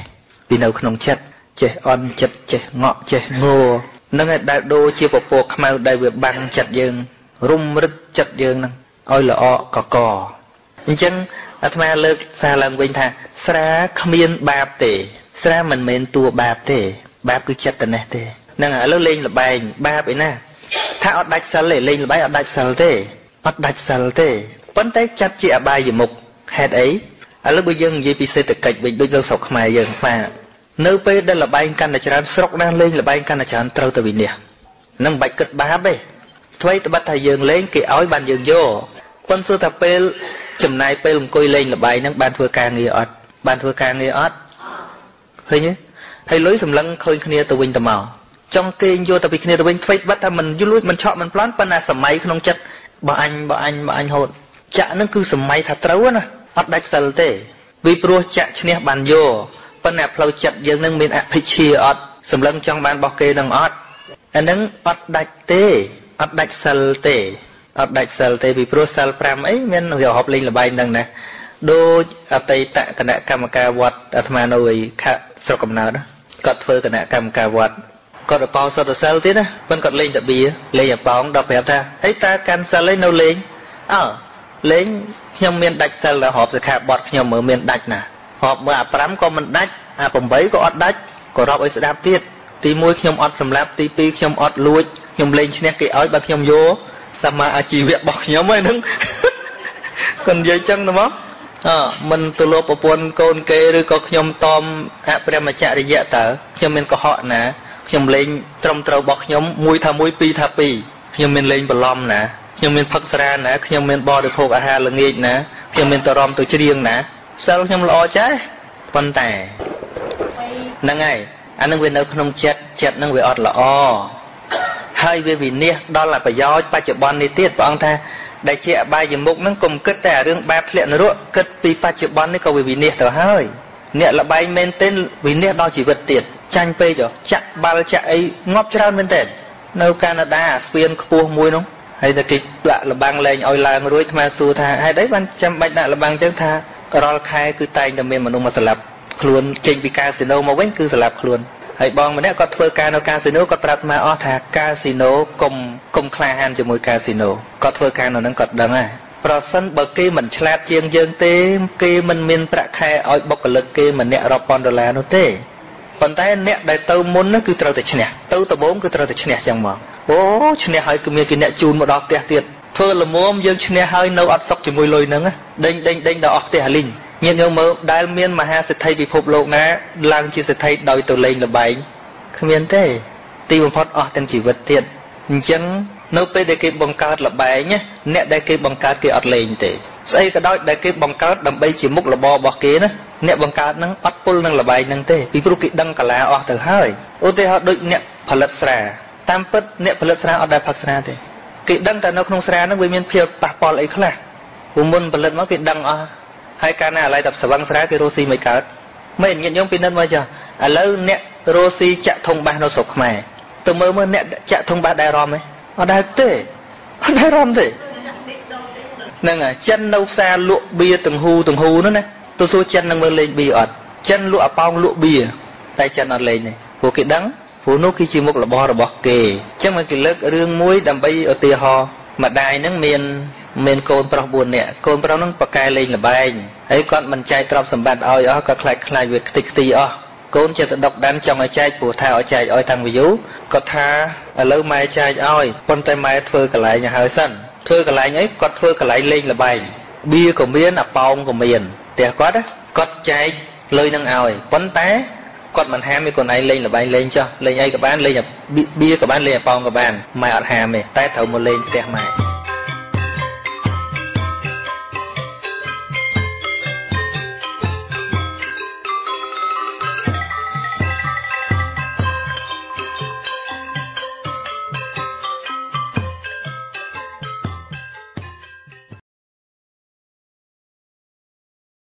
ពីនៅក្នុងចិត្តចេះអន់ចិត្តចេះងក់ចេះងោនឹងឯដែលដូរជាពពកខ្មៅដែលវាបាំងចិត្តយើងរុំរឹតចិត្តយើងនឹងឲ្យល្អកកអញ្ចឹងអាត្មាលើកសារឡើងវិញថាស្រាគ្មានបាបទេស្រាមិនមែនតួបាបទេបាបគឺចិត្តតែនេះទេហ្នឹងឥឡូវលេងលបែងបាបឯណាថាអត់ដាច់សិលទេលេងលបែងអត់ដាច់សិលទេអត់ដាច់សិលទេប៉ុន្តែចាត់ជាអបាយមុខហេតុអីឥឡូវបើយើងនិយាយពីសេដ្ឋកិច្ចវិញដូចនៅស្រុកខ្មែរយើងថានៅពេលដែលលបែងកាន់តែច្រើនស្រុកណាលេងលបែងកាន់តែច្រើនត្រូវទៅវិនិច្ឆ័យនឹងមិនបាច់គិតបាបទេអ្វីត្បិតថាយើងលេងគេឲ្យបានយើងយកប៉ុន្តែសួរថាពេលចំណាយពេលអង្គុយលេងលបែងហ្នឹងបានធ្វើការងារអត់បានធ្វើការងារអត់ឃើញទេហើយលុយសម្លឹងឃើញគ្នាទៅវិញទៅមកចង់គេយកទៅពីគ្នាទៅវិញអ្វីត្បិតថាមិនយល់លួចមិនឆក់មិនប្លន់ប៉ុន្តែសម័យក្នុងចិត្តបើអញបើអញបើអញហូតចាក់ហ្នឹងគឺសម័យថាត្រូវណាអត់ដាច់សិលទេvì pro chặtឈ្នះបានយកប៉ុន្តែផ្លូវចិត្តយើងនឹងមានអភិជាអត់សម្លឹងចង់បានរបស់គេនឹងអត់អានឹងអត់ដាច់ទេអត់ដាច់សិលទេអត់ដាច់សិលទេពីព្រោះសិល5អីមានវាហប់លេងលបែងហ្នឹងណាដូចអតីតគណៈកម្មការវត្តអាត្មានៅឯខេត្តស្រុកកំណើតគាត់ធ្វើគណៈកម្មការវត្តគាត់អបោសុទ្ធសិលទៀតណាប៉ុន្តែគាត់លេងតាបៀលេងអប៉ោងដល់ប្រាប់ថាអីតើកាន់សិលឯនៅលេងអើលេងខ្ញុំមានដាច់សិលដល់ហប់សិក្ខាបទខ្ញុំមើលមានដាច់ណាហប់មើលអា5ក៏មិនដាច់អា8ក៏អត់ដាច់ក៏រាប់ឲ្យស្ដាប់ទៀតទី1ខ្ញុំអត់សម្លាប់ទី2ខ្ញុំអត់លួចខ្ញុំលេងឈ្នះគេឲ្យបើខ្ញុំយកសមាអាជីវៈរបស់ខ្ញុំហ្នឹងគាត់និយាយចឹងទៅមកអើមិនទៅលោកប្រពន្ធកូនគេឬក៏ខ្ញុំតមអព្រមចរិយៈតើខ្ញុំមានកុហកណាខ្ញុំលេងត្រឹមត្រូវរបស់ខ្ញុំមួយថាមួយពីរថាពីរខ្ញុំមានលេងបន្លំណាខ្ញុំមានផឹកស្រាណាខ្ញុំមានបរិភោគអាហារល្ងាចណាខ្ញុំមានតរំទៅច្រៀងណាសិលខ្ញុំល្អចេះប៉ុន្តែហ្នឹងហើយអានឹងវានៅក្នុងចិត្តចិត្តនឹងវាអត់ល្អហើយវាវិនិច្ឆ័យដល់ប្រយោជន៍បច្ចុប្បន្ននេះទៀតព្រះអង្គថាដែលជាអបាយមុខហ្នឹងកុំគិតតែរឿងបាបធ្លាក់នរកគិតពីបច្ចុប្បន្ននេះក៏វាវិនិច្ឆ័យទៅហើយអ្នកលបែងមែនទែនវិនិច្ឆ័យដល់ជីវិតទៀតចាញ់ពេកចាក់បាល់ចាក់អីងាប់ច្រើនមែនទែននៅកាណាដាស្ពានខ្ពស់មួយនោះហើយតែគេដាក់លបាំងលែងឲ្យឡើងរួចថ្មសួរថាហេតុអីបានចាំបាច់ដាក់លបាំងចឹងថារាល់ខែគឺតែងតែមានមនុស្សមកស្លាប់ខ្លួនចេញពីកាស៊ីណូមកវិញគឺស្លាប់ខ្លួនហើយបងម្នាក់គាត់ធ្វើការនៅកាស៊ីណូគាត់ប្រាប់ថ្មអស់ថាកាស៊ីណូកុំកុំក្លាហានជាមួយកាស៊ីណូគាត់ធ្វើការនៅហ្នឹងគាត់ដឹងហើយប្រសិនបើគេមិនឆ្លាតជាងយើងទេគេមិនមានប្រាក់ខែឲ្យបុគ្គលិកគេម្នាក់រាប់ពាន់ដុល្លារនោះទេប៉ុន្តែអ្នកដែលទៅមុននោះគឺត្រូវតែឈ្នះទៅដំបូងគឺត្រូវតែឈ្នះចឹងមកអូឈ្នះហើយគឺមានគេអ្នកជូនមកដល់ផ្ទះទៀតធ្វើល្មមយើងឈ្នះហើយនៅអត់សុខជាមួយលុយហ្នឹងដេញដេញដេញដល់អស់ផ្ទះលីងញាតិញោមមើលដែលមានមហាសិទ្ធិពិភពលោកណាឡើងជាសិទ្ធិដោយទៅលេងលបែងគ្មានទេទីបំផុតអស់ទាំងជីវិតទៀតអញ្ចឹងនៅពេលដែលគេបង្កើតលបែងអ្នកដែលគេបង្កើតគេអត់លេងទេស្អីក៏ដោយដែលគេបង្កើតដើម្បីជាមុខរបររបស់គេណាអ្នកបង្កើតហ្នឹងអត់ពុលនឹងលបែងហ្នឹងទេពីព្រោះគេដឹងកាលាអស់ទៅហើយឧទាហរណ៍ដូចអ្នកផលិតស្រាតាមពិតអ្នកផលិតស្រាអត់ដែលផឹកស្រាទេគេដឹងតែនៅក្នុងស្រាហ្នឹងវាមានភាពប៉ះពាល់អីខ្លះព្រោះមុនផលិតមកគេដឹងអស់ហើយកាលណាឥឡូវតែស្វឹងស្រាគេរស់ស៊ីមិនកើតមិនញាតិញោមពីនិតមកចាឥឡូវអ្នករស់ស៊ីចាក់ធុងបាសនៅស្រុកខ្មែរទៅមើលមើលអ្នកចាក់ធុងបាសដែររំទេអត់ដែរទេអត់ដែររំទេហ្នឹងហើយចិននៅផ្សារលក់បៀទាំងហ៊ូទាំងហ៊ូនោះណាទៅសួរចិននឹងមើលលេងបៀអត់ចិនលក់អាប៉ោងលក់បៀតែចិនអត់លេងទេព្រោះគេដឹងព្រោះនោះគឺជាមុខរបររបស់គេអញ្ចឹងមកគេលើករឿងមួយដើម្បីឧទាហរណ៍ម្ដាយហ្នឹងមានមានកូនប្រុសbốnនាក់កូនប្រុសហ្នឹងប៉ាកែលេងលបែងហើយគាត់មិនចែកទ្រព្យសម្បត្តិឲ្យអស់គាត់ខ្លាចខ្លាចវាខ្ទេចខ្ទីអស់កូនចិត្តដុកដានចង់ឲ្យចែកព្រោះថាឲ្យចែកឲ្យតាំងពីយូរគាត់ថាឥឡូវម៉ែចែកឲ្យប៉ុន្តែម៉ែធ្វើកន្លែងឲ្យហើយសិនធ្វើកន្លែងអីគាត់ធ្វើកន្លែងលេងលបែងបៀក៏មានអាប៉ោងក៏មានផ្ទះគាត់គាត់ចែកលុយនឹងឲ្យប៉ុន្តែគាត់មិនហាមឯកូនឯងលេងលបែងលេងចុះលេងអីក៏បានលេងបៀក៏បានលេងអាប៉ោងក៏បានម៉ែអត់ហាមទេតែត្រូវមកលេងផ្ទះម៉ែ